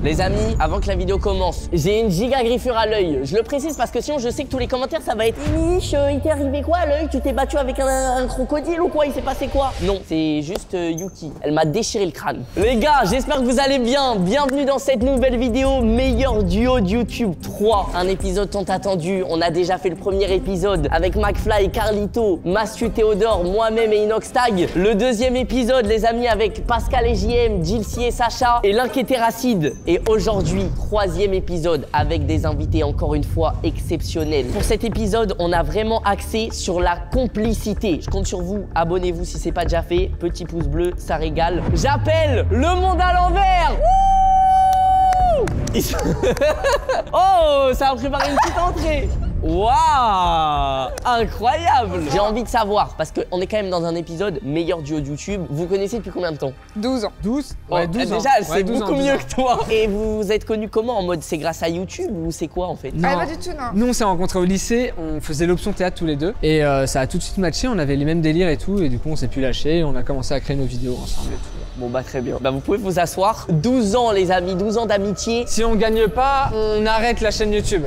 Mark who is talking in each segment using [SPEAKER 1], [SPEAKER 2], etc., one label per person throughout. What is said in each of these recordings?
[SPEAKER 1] Les amis, avant que la vidéo commence, j'ai une giga griffure à l'œil. Je le précise parce que sinon je sais que tous les commentaires ça va être Mich, il t'est arrivé quoi à l'œil? Tu t'es battu avec un crocodile ou quoi? Il s'est passé quoi? Non, c'est juste Yuki. Elle m'a déchiré le crâne. Les gars, j'espère que vous allez bien. Bienvenue dans cette nouvelle vidéo meilleur duo de YouTube 3. Un épisode tant attendu. On a déjà fait le premier épisode avec McFly, Carlito, Massu, Théodore, moi-même et Inoxtag. Le deuxième épisode, les amis, avec Pascal et JM, Jilcy et Sacha et l'Inquiétéracide. Et aujourd'hui, troisième épisode avec des invités encore une fois exceptionnels. Pour cet épisode, on a vraiment axé sur la complicité. Je compte sur vous, abonnez-vous si c'est pas déjà fait. Petit pouce bleu, ça régale. J'appelle le monde à l'envers. Oh, ça a préparé une petite entrée. Waouh, incroyable. J'ai envie de savoir, parce qu'on est quand même dans un épisode meilleur duo de YouTube. Vous connaissez depuis combien de temps?
[SPEAKER 2] 12 ans.
[SPEAKER 3] 12? Ouais, 12 ans.
[SPEAKER 1] Déjà, elle sait beaucoup mieux que toi. Et vous vous êtes connus comment? En mode, c'est grâce à YouTube ou c'est quoi en fait?
[SPEAKER 2] Non. Ah, pas du tout, non.
[SPEAKER 3] Nous, on s'est rencontrés au lycée, on faisait l'option théâtre tous les deux. Et ça a tout de suite matché, on avait les mêmes délires et tout. Et du coup, on s'est plus lâché, on a commencé à créer nos vidéos ensemble et tout.
[SPEAKER 1] Bon bah très bien. Bah vous pouvez vous asseoir. 12 ans les amis, 12 ans d'amitié.
[SPEAKER 3] Si on gagne pas, on arrête la chaîne YouTube.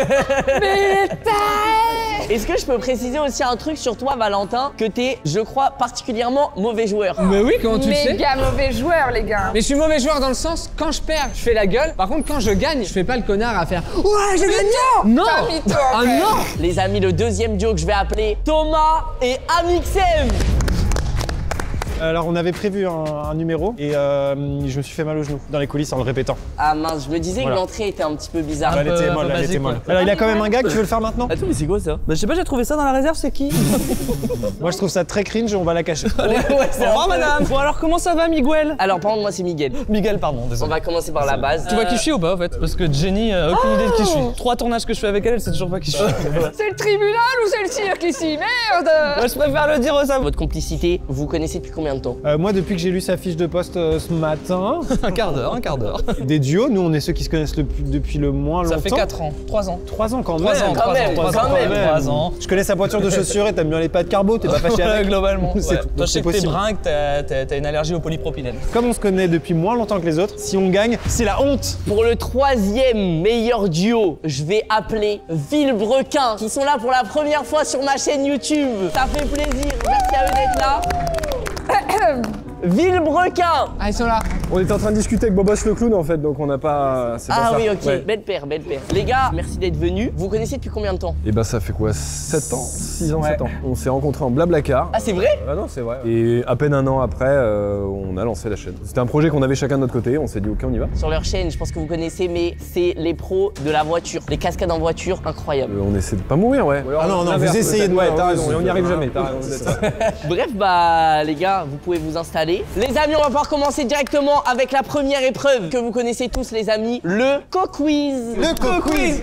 [SPEAKER 1] Est-ce que je peux préciser aussi un truc sur toi Valentin? Que t'es, je crois, particulièrement mauvais joueur.
[SPEAKER 3] Mais oui, comment tu le sais?
[SPEAKER 2] Méga mauvais joueur, les gars.
[SPEAKER 3] Mais je suis mauvais joueur dans le sens, quand je perds, je fais la gueule. Par contre, quand je gagne, je fais pas le connard à faire ouais, j'ai gagné. Non. Ah non.
[SPEAKER 1] Les amis, le deuxième duo que je vais appeler Thomas et Amixem.
[SPEAKER 4] Alors on avait prévu un numéro et je me suis fait mal au genou dans les coulisses en le répétant.
[SPEAKER 1] Ah mince, je me disais que l'entrée était un petit peu bizarre.
[SPEAKER 4] Elle était molle, elle était molle. Alors il a quand même un gag, tu veux le faire maintenant?
[SPEAKER 5] Attends, mais c'est quoi ça? Bah je sais pas, j'ai trouvé ça dans la réserve, c'est qui?
[SPEAKER 4] Moi je trouve ça très cringe, on va la cacher.
[SPEAKER 1] Ouais, c'est
[SPEAKER 5] Au revoir madame. Bon alors comment ça va Miguel?
[SPEAKER 1] Alors par contre moi c'est Miguel.
[SPEAKER 5] Miguel, pardon,
[SPEAKER 1] On
[SPEAKER 5] désolé.
[SPEAKER 1] va commencer par la base.
[SPEAKER 5] Tu vois qui je suis ou pas en fait? Parce que Jenny a aucune idée de qui je suis. 3 tournages que je fais avec elle, elle sait toujours pas qui je suis.
[SPEAKER 2] C'est le tribunal ou c'est le cirque ici? Merde.
[SPEAKER 5] Moi je préfère le dire aux hommes.
[SPEAKER 1] Votre complicité, vous connaissez depuis combien de temps?
[SPEAKER 4] Moi depuis que j'ai lu sa fiche de poste ce matin,
[SPEAKER 5] Un quart d'heure.
[SPEAKER 4] des duos, nous on est ceux qui se connaissent depuis le moins longtemps.
[SPEAKER 5] Ça fait 4 ans, 3 ans.
[SPEAKER 4] 3 ans quand même.
[SPEAKER 5] 3 ans,
[SPEAKER 1] quand même,
[SPEAKER 5] 3
[SPEAKER 1] quand même.
[SPEAKER 5] 3 ans.
[SPEAKER 4] Je connais sa voiture de chaussures et t'aimes bien les pâtes carbo, t'es pas fâché avec.
[SPEAKER 5] Globalement.
[SPEAKER 4] C'est
[SPEAKER 5] Ouais.
[SPEAKER 4] tout.
[SPEAKER 5] Toi je sais que t'es
[SPEAKER 4] possible.
[SPEAKER 5] brun, que t'as une allergie au polypropylène.
[SPEAKER 4] Comme on se connaît depuis moins longtemps que les autres, si on gagne, c'est la honte.
[SPEAKER 1] Pour le troisième meilleur duo, je vais appeler Villebrequin, qui sont là pour la première fois sur ma chaîne YouTube. Ça fait plaisir, merci à eux d'être là. Villebrequin.
[SPEAKER 3] Ah, ils sont là.
[SPEAKER 6] On était en train de discuter avec Bobos le clown en fait, donc on n'a pas. C'est
[SPEAKER 1] Ah
[SPEAKER 6] pas
[SPEAKER 1] oui,
[SPEAKER 6] ça.
[SPEAKER 1] ok,
[SPEAKER 6] Ouais.
[SPEAKER 1] belle paire, belle paire. Les gars, merci d'être venus. Vous connaissez depuis combien de temps?
[SPEAKER 6] Et bah ça fait quoi 7 ans 6 ans, 7 ans. On s'est rencontrés en Blablacar.
[SPEAKER 1] Ah c'est vrai?
[SPEAKER 6] Ah non, c'est vrai. Et à peine un an après, on a lancé la chaîne. C'était un projet qu'on avait chacun de notre côté, on s'est dit ok, on y va.
[SPEAKER 1] Sur leur chaîne, je pense que vous connaissez, mais c'est les pros de la voiture. Les cascades en voiture, incroyable.
[SPEAKER 6] On essaie de pas mourir, ouais.
[SPEAKER 4] Ah non, non, vous essayez de.
[SPEAKER 6] Ouais, t'as raison,
[SPEAKER 4] vous-
[SPEAKER 6] et on n'y arrive jamais, t'as raison. c'est ça.
[SPEAKER 1] Bref, bah les gars, vous pouvez vous installer. Les amis, on va pouvoir commencer directement avec la première épreuve que vous connaissez tous les amis, le co-quiz.
[SPEAKER 4] Le co-quiz.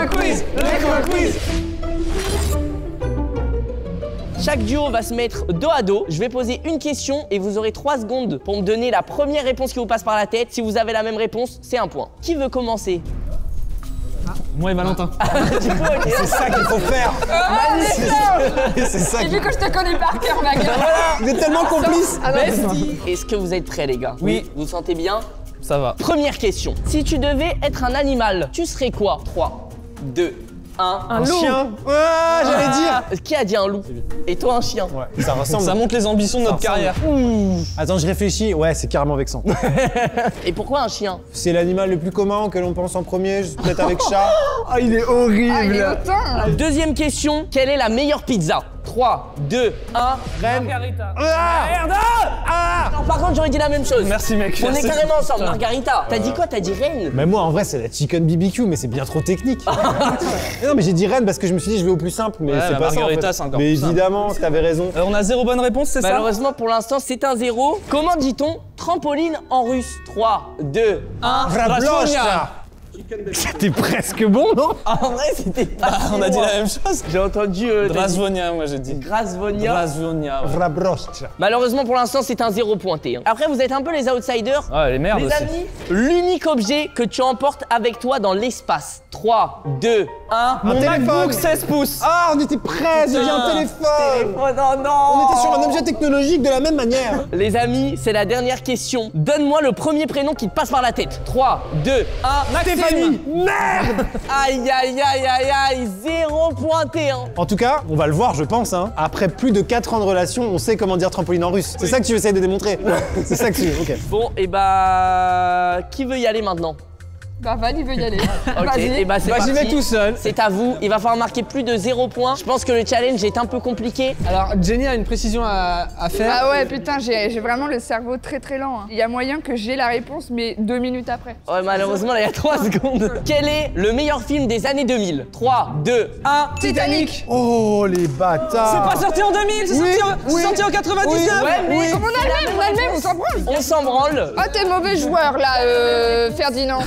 [SPEAKER 1] Chaque duo va se mettre dos à dos. Je vais poser une question et vous aurez 3 secondes pour me donner la première réponse qui vous passe par la tête. Si vous avez la même réponse, c'est un point. Qui veut commencer?
[SPEAKER 5] Moi et Valentin.
[SPEAKER 1] Du coup, ok.
[SPEAKER 4] C'est ça qu'il faut faire. C'est ça
[SPEAKER 2] Et vu que je te connais par cœur, ma gueule.
[SPEAKER 4] Vous êtes tellement complices.
[SPEAKER 1] Bestie. Est-ce que vous êtes prêts les gars?
[SPEAKER 5] Oui.
[SPEAKER 1] Vous vous sentez bien?
[SPEAKER 5] Ça va.
[SPEAKER 1] Première question. Si tu devais être un animal, tu serais quoi? 3, 2, 1.
[SPEAKER 4] Un chien. Ah, j'allais dire.
[SPEAKER 1] Qui a dit un loup? Et toi un chien?
[SPEAKER 4] Ouais, ça ressemble.
[SPEAKER 5] Ça montre les ambitions de notre carrière.
[SPEAKER 4] Attends, je réfléchis. Ouais, c'est carrément vexant.
[SPEAKER 1] Et pourquoi un chien?
[SPEAKER 4] C'est l'animal le plus commun auquel on pense en premier, peut-être avec chat.
[SPEAKER 6] Ah, il est horrible.
[SPEAKER 2] Ah, il est autant.
[SPEAKER 1] Deuxième question. Quelle est la meilleure pizza? 3, 2, 1.
[SPEAKER 5] Margarita.
[SPEAKER 1] Merde! Non, par contre, j'aurais dit la même chose.
[SPEAKER 5] Merci mec.
[SPEAKER 1] On est
[SPEAKER 5] merci.
[SPEAKER 1] carrément ensemble, Margarita. T'as dit quoi? T'as dit reine?
[SPEAKER 4] Mais moi, en vrai, c'est la chicken BBQ, mais c'est bien trop technique. Non, mais j'ai dit reine parce que je me suis dit, je vais au plus simple, mais
[SPEAKER 5] Ouais,
[SPEAKER 4] c'est
[SPEAKER 5] la
[SPEAKER 4] pas ça.
[SPEAKER 5] margarita,
[SPEAKER 4] En fait.
[SPEAKER 5] c'est encore
[SPEAKER 4] Mais
[SPEAKER 5] plus simple.
[SPEAKER 4] évidemment, t'avais raison.
[SPEAKER 5] On a 0 bonne réponse, c'est ça?
[SPEAKER 1] Malheureusement, pour l'instant, c'est un 0. Comment dit-on trampoline en russe? 3, 2, 1.
[SPEAKER 4] Vrablochka. C'était presque bon, non?
[SPEAKER 1] En vrai, c'était pas.
[SPEAKER 5] On a dit
[SPEAKER 1] loin.
[SPEAKER 5] la même chose.
[SPEAKER 1] J'ai entendu.
[SPEAKER 5] Drasvonia, moi j'ai dit.
[SPEAKER 1] Grasvonia.
[SPEAKER 5] Drasvonia. Ouais.
[SPEAKER 4] Vrabroschcha.
[SPEAKER 1] Malheureusement, pour l'instant, c'est un 0 pointé. Hein. Après, vous êtes un peu les outsiders.
[SPEAKER 5] Ah, les merdes
[SPEAKER 1] Les
[SPEAKER 5] aussi.
[SPEAKER 1] amis, l'unique objet que tu emportes avec toi dans l'espace. 3, 2, 1.
[SPEAKER 4] Un téléphone.
[SPEAKER 5] MacBook 16 pouces.
[SPEAKER 4] Ah, on était prêts, j'ai dit un téléphone.
[SPEAKER 1] Oh non, non.
[SPEAKER 4] On était sur un objet technologique de la même manière.
[SPEAKER 1] Les amis, c'est la dernière question. Donne-moi le premier prénom qui te passe par la tête. 3, 2, 1.
[SPEAKER 4] Stéphanie. Merde.
[SPEAKER 1] Aïe, aïe, aïe, aïe, aïe. 0 pointé. Hein.
[SPEAKER 4] En tout cas, on va le voir, je pense. Hein. Après plus de 4 ans de relation, on sait comment dire trampoline en russe. C'est ça que tu essayes de démontrer. C'est ça que tu. Ok.
[SPEAKER 1] Bon, et bah. Qui veut y aller maintenant?
[SPEAKER 2] Bah, Val, il veut y aller.
[SPEAKER 1] Ok,
[SPEAKER 2] Vas-y.
[SPEAKER 1] et bah c'est
[SPEAKER 3] Bah, j'y
[SPEAKER 1] parti.
[SPEAKER 3] vais tout seul.
[SPEAKER 1] C'est à vous. Il va falloir marquer plus de 0 points. Je pense que le challenge est un peu compliqué.
[SPEAKER 3] Alors, Jenny a une précision à faire.
[SPEAKER 2] Ah ouais, putain, j'ai vraiment le cerveau très très lent. Hein. Il y a moyen que j'ai la réponse, mais 2 minutes après.
[SPEAKER 1] Ouais, malheureusement, là, il y a 3 secondes. Quel est le meilleur film des années 2000? 3, 2, 1.
[SPEAKER 2] Titanic.
[SPEAKER 4] Oh les bâtards.
[SPEAKER 5] C'est pas sorti en 2000, c'est sorti en 99.
[SPEAKER 1] Ouais, mais
[SPEAKER 2] On a le même, on s'en branle.
[SPEAKER 1] on s'en branle.
[SPEAKER 2] Ah, t'es mauvais joueur là, Ferdinand.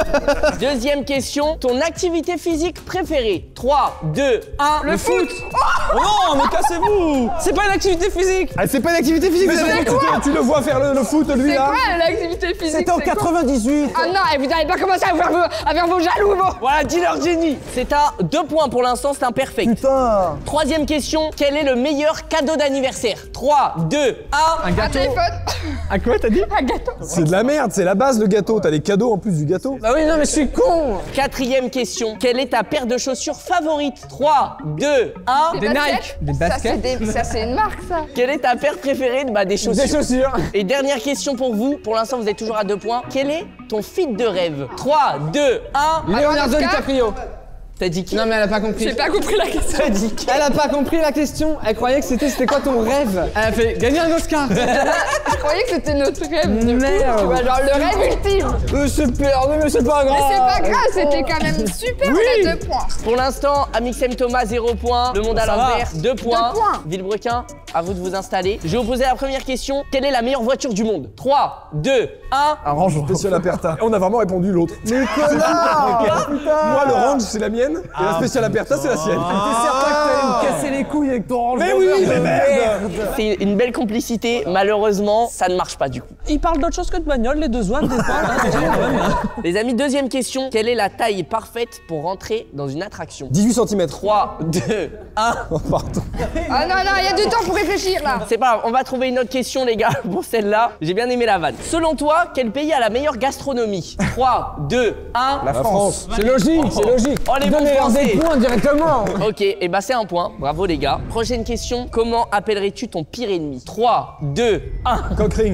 [SPEAKER 1] Deuxième question. Ton activité physique préférée? 3, 2, 1.
[SPEAKER 2] Le foot.
[SPEAKER 5] Oh non, mais cassez-vous. C'est pas une activité physique.
[SPEAKER 4] Ah, c'est pas une activité physique, vous avez dit.
[SPEAKER 6] Tu le vois faire le foot, lui,
[SPEAKER 2] C'est
[SPEAKER 6] là?
[SPEAKER 2] quoi l'activité physique?
[SPEAKER 4] C'était en
[SPEAKER 2] c'est quoi
[SPEAKER 4] 98.
[SPEAKER 2] Ah non, et vous n'avez pas commencé à faire vos jaloux, bon.
[SPEAKER 1] Voilà, dis-leur Jenny. C'est un 2 points pour l'instant, c'est un perfect.
[SPEAKER 4] Putain.
[SPEAKER 1] Troisième question. Quel est le meilleur cadeau d'anniversaire? 3, 2, 1.
[SPEAKER 3] Un
[SPEAKER 2] Un
[SPEAKER 3] gâteau.
[SPEAKER 2] téléphone.
[SPEAKER 4] À quoi t'as dit?
[SPEAKER 2] Un gâteau.
[SPEAKER 6] C'est de la merde, c'est la base, le gâteau. T'as les cadeaux en plus du gâteau.
[SPEAKER 3] Bah oui, non, mais je suis con.
[SPEAKER 1] Quatrième question. Quelle est ta paire de chaussures favorite? 3, 2, 1.
[SPEAKER 3] Des
[SPEAKER 2] baskets.
[SPEAKER 3] Nike. Des
[SPEAKER 2] Ça,
[SPEAKER 3] baskets.
[SPEAKER 2] Ça, c'est une marque, ça.
[SPEAKER 1] Quelle est ta paire préférée? Bah, des chaussures.
[SPEAKER 3] Des chaussures.
[SPEAKER 1] Et dernière question pour vous. Pour l'instant, vous êtes toujours à 2 points. Quel est ton fit de rêve? 3, 2, 1.
[SPEAKER 3] Leonardo
[SPEAKER 2] Oscar.
[SPEAKER 3] DiCaprio.
[SPEAKER 1] T'as dit qui?
[SPEAKER 3] Non, mais elle a pas compris.
[SPEAKER 2] J'ai pas compris la question.
[SPEAKER 1] T'as dit qui?
[SPEAKER 3] Elle a pas compris la question. Elle croyait que c'était quoi ton rêve. Elle a fait gagner un Oscar.
[SPEAKER 2] Je croyais que c'était notre rêve. de fou,
[SPEAKER 3] Merde.
[SPEAKER 2] tu vois, genre le rêve ultime.
[SPEAKER 3] C'est perdu, mais c'est pas grave.
[SPEAKER 2] Mais c'est pas grave, c'était quand même super, on a 2 points.
[SPEAKER 1] Pour l'instant, Amixem Thomas, 0 points. Le monde à
[SPEAKER 5] Ça va.
[SPEAKER 1] l'envers, 2 points.
[SPEAKER 2] 2 points.
[SPEAKER 1] Villebrequin, à vous de vous installer. Je vais vous poser la première question. Quelle est la meilleure voiture du monde? 3, 2, 1.
[SPEAKER 6] Un range spécial Aperta. On a vraiment répondu l'autre. Mais connard. Moi, le range, c'est la mienne. Et la spéciale Aperta, c'est la sienne.
[SPEAKER 3] T'es certain que t'allais me casser les couilles avec ton range.
[SPEAKER 6] Mais oui, mais merde.
[SPEAKER 1] C'est une belle complicité. Malheureusement, ça ne marche pas du coup.
[SPEAKER 5] Ils parlent d'autre chose que de bagnole, les deux zouaves, des fois. Hein,
[SPEAKER 1] Les amis, deuxième question. Quelle est la taille parfaite pour rentrer dans une attraction?
[SPEAKER 6] 18 cm.
[SPEAKER 1] 3, 2, 1.
[SPEAKER 6] Pardon.
[SPEAKER 2] Ah non, non, il y a du temps pour réfléchir là.
[SPEAKER 1] C'est pas grave, on va trouver une autre question les gars pour celle-là. J'ai bien aimé la vanne. Selon toi, quel pays a la meilleure gastronomie? 3, 2, 1.
[SPEAKER 6] La France.
[SPEAKER 3] C'est logique, c'est logique.
[SPEAKER 1] Oh les bons
[SPEAKER 3] Donnez-leur
[SPEAKER 1] français.
[SPEAKER 3] des points directement.
[SPEAKER 1] Ok, et bah c'est un point. Bravo les gars. Prochaine question. Comment appellerais-tu ton pire ennemi? 3, 2, 1.
[SPEAKER 6] Cockring.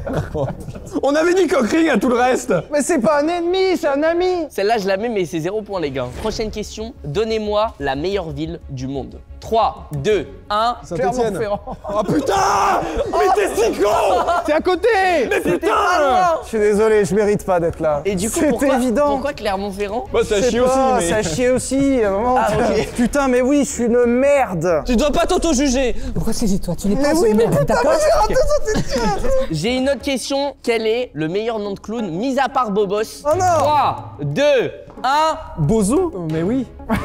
[SPEAKER 6] On avait dit Cockring à tout le reste.
[SPEAKER 4] Mais c'est pas un ennemi, c'est un ami.
[SPEAKER 1] Celle-là je la mets mais c'est 0 point les gars. Prochaine question. Donnez-moi la meilleure ville du monde. 3, 2, 1.
[SPEAKER 6] Saint-Etienne. Oh putain. Mais t'es si con.
[SPEAKER 4] C'est à côté.
[SPEAKER 6] Mais putain.
[SPEAKER 4] Je suis désolé, je mérite pas d'être là.
[SPEAKER 1] Et du coup,
[SPEAKER 4] c'était
[SPEAKER 1] pourquoi,
[SPEAKER 4] évident.
[SPEAKER 1] pourquoi Clermont-Ferrand?
[SPEAKER 6] Bah ça
[SPEAKER 4] Je sais
[SPEAKER 6] chie aussi,
[SPEAKER 4] pas,
[SPEAKER 6] mais...
[SPEAKER 4] ça chie aussi. Vraiment.
[SPEAKER 1] Ah, ok.
[SPEAKER 4] Putain, mais oui, je suis une merde.
[SPEAKER 5] Tu dois pas t'auto-juger.
[SPEAKER 3] Pourquoi saisis-toi? Tu n'es
[SPEAKER 4] Mais oui, mais putain,
[SPEAKER 3] d'accord?
[SPEAKER 4] mais j'ai raté.
[SPEAKER 1] J'ai une autre question. Quel est le meilleur nom de clown, mis à part Bobos?
[SPEAKER 4] Oh non.
[SPEAKER 1] 3, 2, 1.
[SPEAKER 4] Bozo. Mais oui.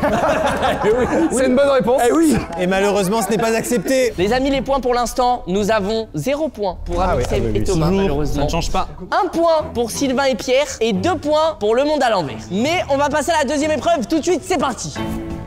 [SPEAKER 3] C'est une bonne réponse.
[SPEAKER 6] Eh oui.
[SPEAKER 4] Et malheureusement, ce n'est pas accepté.
[SPEAKER 1] Les amis, les points pour l'instant, nous avons 0 points pour Amixem et Thomas,
[SPEAKER 5] Ça
[SPEAKER 1] malheureusement.
[SPEAKER 5] ne change pas.
[SPEAKER 1] 1 point pour Sylvain et Pierre et 2 points pour le monde à l'envers. Mais on va passer à la deuxième épreuve tout de suite, c'est parti.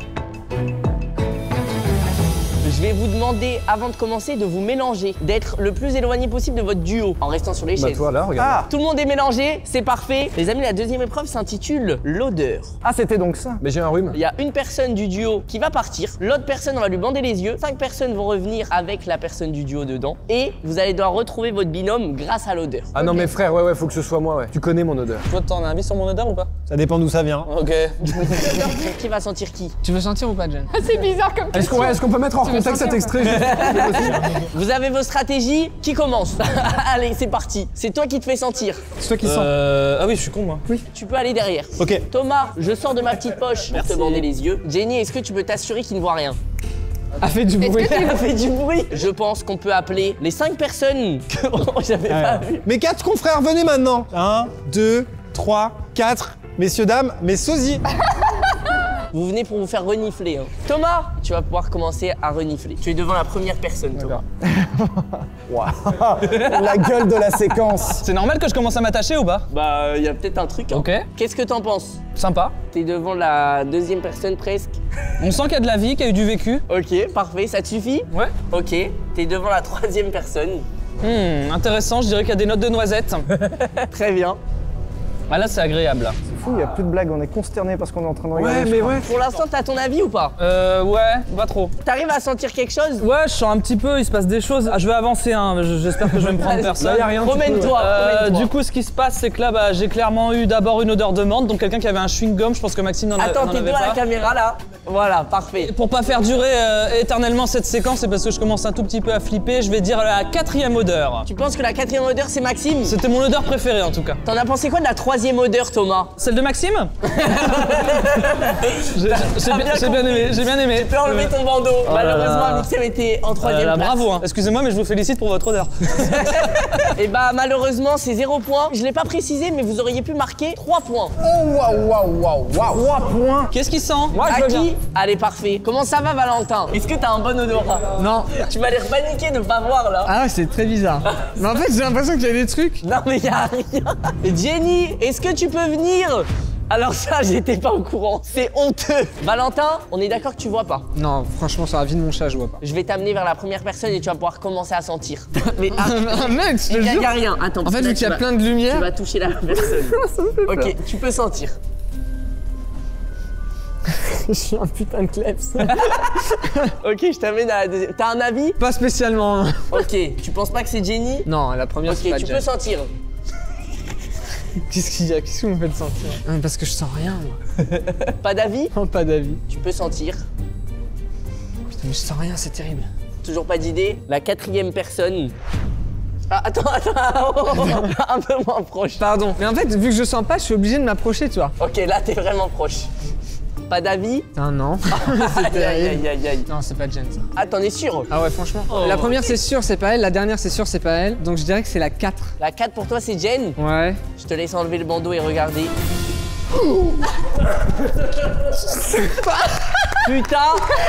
[SPEAKER 1] Je vais vous demander, avant de commencer, de vous mélanger, d'être le plus éloigné possible de votre duo, en restant sur les
[SPEAKER 6] Bah
[SPEAKER 1] chaises.
[SPEAKER 6] toi là, regarde.
[SPEAKER 1] Tout le monde est mélangé, c'est parfait. Les amis, la deuxième épreuve s'intitule l'odeur.
[SPEAKER 4] Ah, c'était donc ça.
[SPEAKER 6] Mais j'ai un rhume.
[SPEAKER 1] Il y a une personne du duo qui va partir, l'autre personne on va lui bander les yeux, 5 personnes vont revenir avec la personne du duo dedans et vous allez devoir retrouver votre binôme grâce à l'odeur.
[SPEAKER 6] Ah non mais frère, ouais, faut que ce soit moi, ouais. Tu connais mon odeur.
[SPEAKER 5] Toi, t'en as un avis sur mon odeur ou pas?
[SPEAKER 4] Ça dépend d'où ça vient.
[SPEAKER 5] Ok.
[SPEAKER 1] Qui va sentir qui?
[SPEAKER 3] Tu veux sentir ou pas, Jen?
[SPEAKER 2] C'est bizarre comme question.
[SPEAKER 6] Est-ce qu'on peut mettre hors
[SPEAKER 2] Tu veux
[SPEAKER 6] contexte cet
[SPEAKER 2] sentir,
[SPEAKER 6] extrait?
[SPEAKER 1] Vous avez vos stratégies, qui commence? Allez, c'est parti. C'est toi qui te fais sentir.
[SPEAKER 4] C'est toi qui sens.
[SPEAKER 5] Ah oui, je suis con moi.
[SPEAKER 1] Tu peux aller derrière.
[SPEAKER 4] Ok.
[SPEAKER 1] Thomas, je sors de ma petite poche pour te bander les yeux. Jenny, est-ce que tu peux t'assurer qu'il ne voit rien?
[SPEAKER 3] A fait du bruit.
[SPEAKER 1] Elle a fait du bruit. Je pense qu'on peut appeler les 5 personnes que j'avais pas vues.
[SPEAKER 4] Mes 4 confrères, venez maintenant. 1, 2, 3, 4. messieurs, dames, mes sosies.
[SPEAKER 1] Vous venez pour vous faire renifler. Hein. Thomas, tu vas pouvoir commencer à renifler. Tu es devant la première personne, Thomas.
[SPEAKER 7] La gueule de la séquence.
[SPEAKER 5] C'est normal que je commence à m'attacher ou pas?
[SPEAKER 1] Bah, il y a peut-être un truc. Hein.
[SPEAKER 5] Ok.
[SPEAKER 1] Qu'est-ce que t'en penses?
[SPEAKER 5] Sympa.
[SPEAKER 1] T'es devant la deuxième personne presque.
[SPEAKER 5] On sent qu'il y a de la vie, qu'il y a eu du vécu.
[SPEAKER 1] Ok, parfait, ça te suffit?
[SPEAKER 5] Ouais.
[SPEAKER 1] Ok, t'es devant la troisième personne.
[SPEAKER 5] Intéressant, je dirais qu'il y a des notes de noisettes.
[SPEAKER 1] Très bien.
[SPEAKER 5] Ah là, c'est agréable. Là.
[SPEAKER 7] C'est fou, il n'y a plus de blagues, on est consternés parce qu'on est en train de regarder.
[SPEAKER 6] Ouais, mais ouais.
[SPEAKER 1] Pour l'instant, t'as ton avis ou pas?
[SPEAKER 5] Ouais, pas trop.
[SPEAKER 1] T'arrives à sentir quelque chose?
[SPEAKER 5] Ouais, je sens un petit peu, il se passe des choses. Ah, je vais avancer, hein. J'espère que je vais me prendre personne.
[SPEAKER 6] Là, y a rien.
[SPEAKER 1] Promène-toi.
[SPEAKER 5] Du coup, ce qui se passe, c'est que là, bah, j'ai clairement eu d'abord une odeur de menthe, donc quelqu'un qui avait un chewing-gum. Je pense que Maxime n'en avait pas.
[SPEAKER 1] Attends, t'es devant la caméra là. Voilà, parfait.
[SPEAKER 5] Et pour pas faire durer éternellement cette séquence, c'est parce que je commence un tout petit peu à flipper. Je vais dire la quatrième odeur.
[SPEAKER 1] Tu penses que la quatrième odeur, c'est Maxime?
[SPEAKER 5] C'était mon odeur préférée en tout cas.
[SPEAKER 1] T'en as pensé quoi de la troisième odeur, Thomas?
[SPEAKER 5] Celle de Maxime? J'ai bien aimé, j'ai bien aimé.
[SPEAKER 1] Tu peux enlever ton bandeau.
[SPEAKER 5] Oh là
[SPEAKER 1] Malheureusement,
[SPEAKER 5] là.
[SPEAKER 1] Maxime était en troisième place.
[SPEAKER 5] Bravo, hein. Excusez-moi, mais je vous félicite pour votre odeur.
[SPEAKER 1] Et bah malheureusement, c'est 0 points. Je l'ai pas précisé, mais vous auriez pu marquer 3 points.
[SPEAKER 7] Oh, waouh. 3 points.
[SPEAKER 5] Qu'est-ce qui sent? Moi,
[SPEAKER 1] À qui? Allez, parfait. Comment ça va, Valentin? Est-ce que t'as un bon odorat?
[SPEAKER 3] Non.
[SPEAKER 1] Tu m'as l'air paniqué de pas voir là.
[SPEAKER 3] Ah, c'est très bizarre. Mais en fait, j'ai l'impression qu'il y a des trucs.
[SPEAKER 1] Non mais y'a rien. Jenny, est-ce que tu peux venir? Alors ça, j'étais pas au courant. C'est honteux. Valentin, on est d'accord que tu vois pas.
[SPEAKER 3] Non, franchement, sur la vie de mon chat, je vois pas.
[SPEAKER 1] Je vais t'amener vers la première personne et tu vas pouvoir commencer à sentir. Mais
[SPEAKER 3] Mec, je te jure.
[SPEAKER 1] y a rien. Attends.
[SPEAKER 3] En fait, vu qu'il y a plein de
[SPEAKER 1] Tu
[SPEAKER 3] lumière.
[SPEAKER 1] vas toucher la personne. Ok, tu peux sentir.
[SPEAKER 3] Je suis un putain de kleps.
[SPEAKER 1] Ok, je t'amène à la deuxième. T'as un avis?
[SPEAKER 3] Pas spécialement.
[SPEAKER 1] Ok, tu penses pas que c'est Jenny?
[SPEAKER 3] Non, la première, c'est
[SPEAKER 1] Ok,
[SPEAKER 3] pas
[SPEAKER 1] tu
[SPEAKER 3] Jen.
[SPEAKER 1] peux sentir.
[SPEAKER 3] Qu'est-ce qu'il y a? Qu'est-ce que vous me faites sentir? Parce que je sens rien, moi.
[SPEAKER 1] Pas d'avis?
[SPEAKER 3] Oh, pas d'avis.
[SPEAKER 1] Tu peux sentir.
[SPEAKER 3] Putain, mais je sens rien, c'est terrible.
[SPEAKER 1] Toujours pas d'idée. La quatrième personne. Ah, attends. Un peu moins proche.
[SPEAKER 3] Pardon. Mais en fait, vu que je sens pas, je suis obligé de m'approcher, tu vois.
[SPEAKER 1] Ok, là, t'es vraiment proche. Pas d'avis?
[SPEAKER 3] Putain, non.
[SPEAKER 1] Aïe.
[SPEAKER 3] Non, c'est pas Jen, ça.
[SPEAKER 1] Ah, t'en es sûr?
[SPEAKER 3] Ah ouais, franchement.
[SPEAKER 1] Oh.
[SPEAKER 3] La première, c'est sûr, c'est pas elle. La dernière, c'est sûr, c'est pas elle. Donc, je dirais que c'est la 4.
[SPEAKER 1] La 4 pour toi, c'est Jen?
[SPEAKER 3] Ouais.
[SPEAKER 1] Je te laisse enlever le bandeau et regarder. Putain!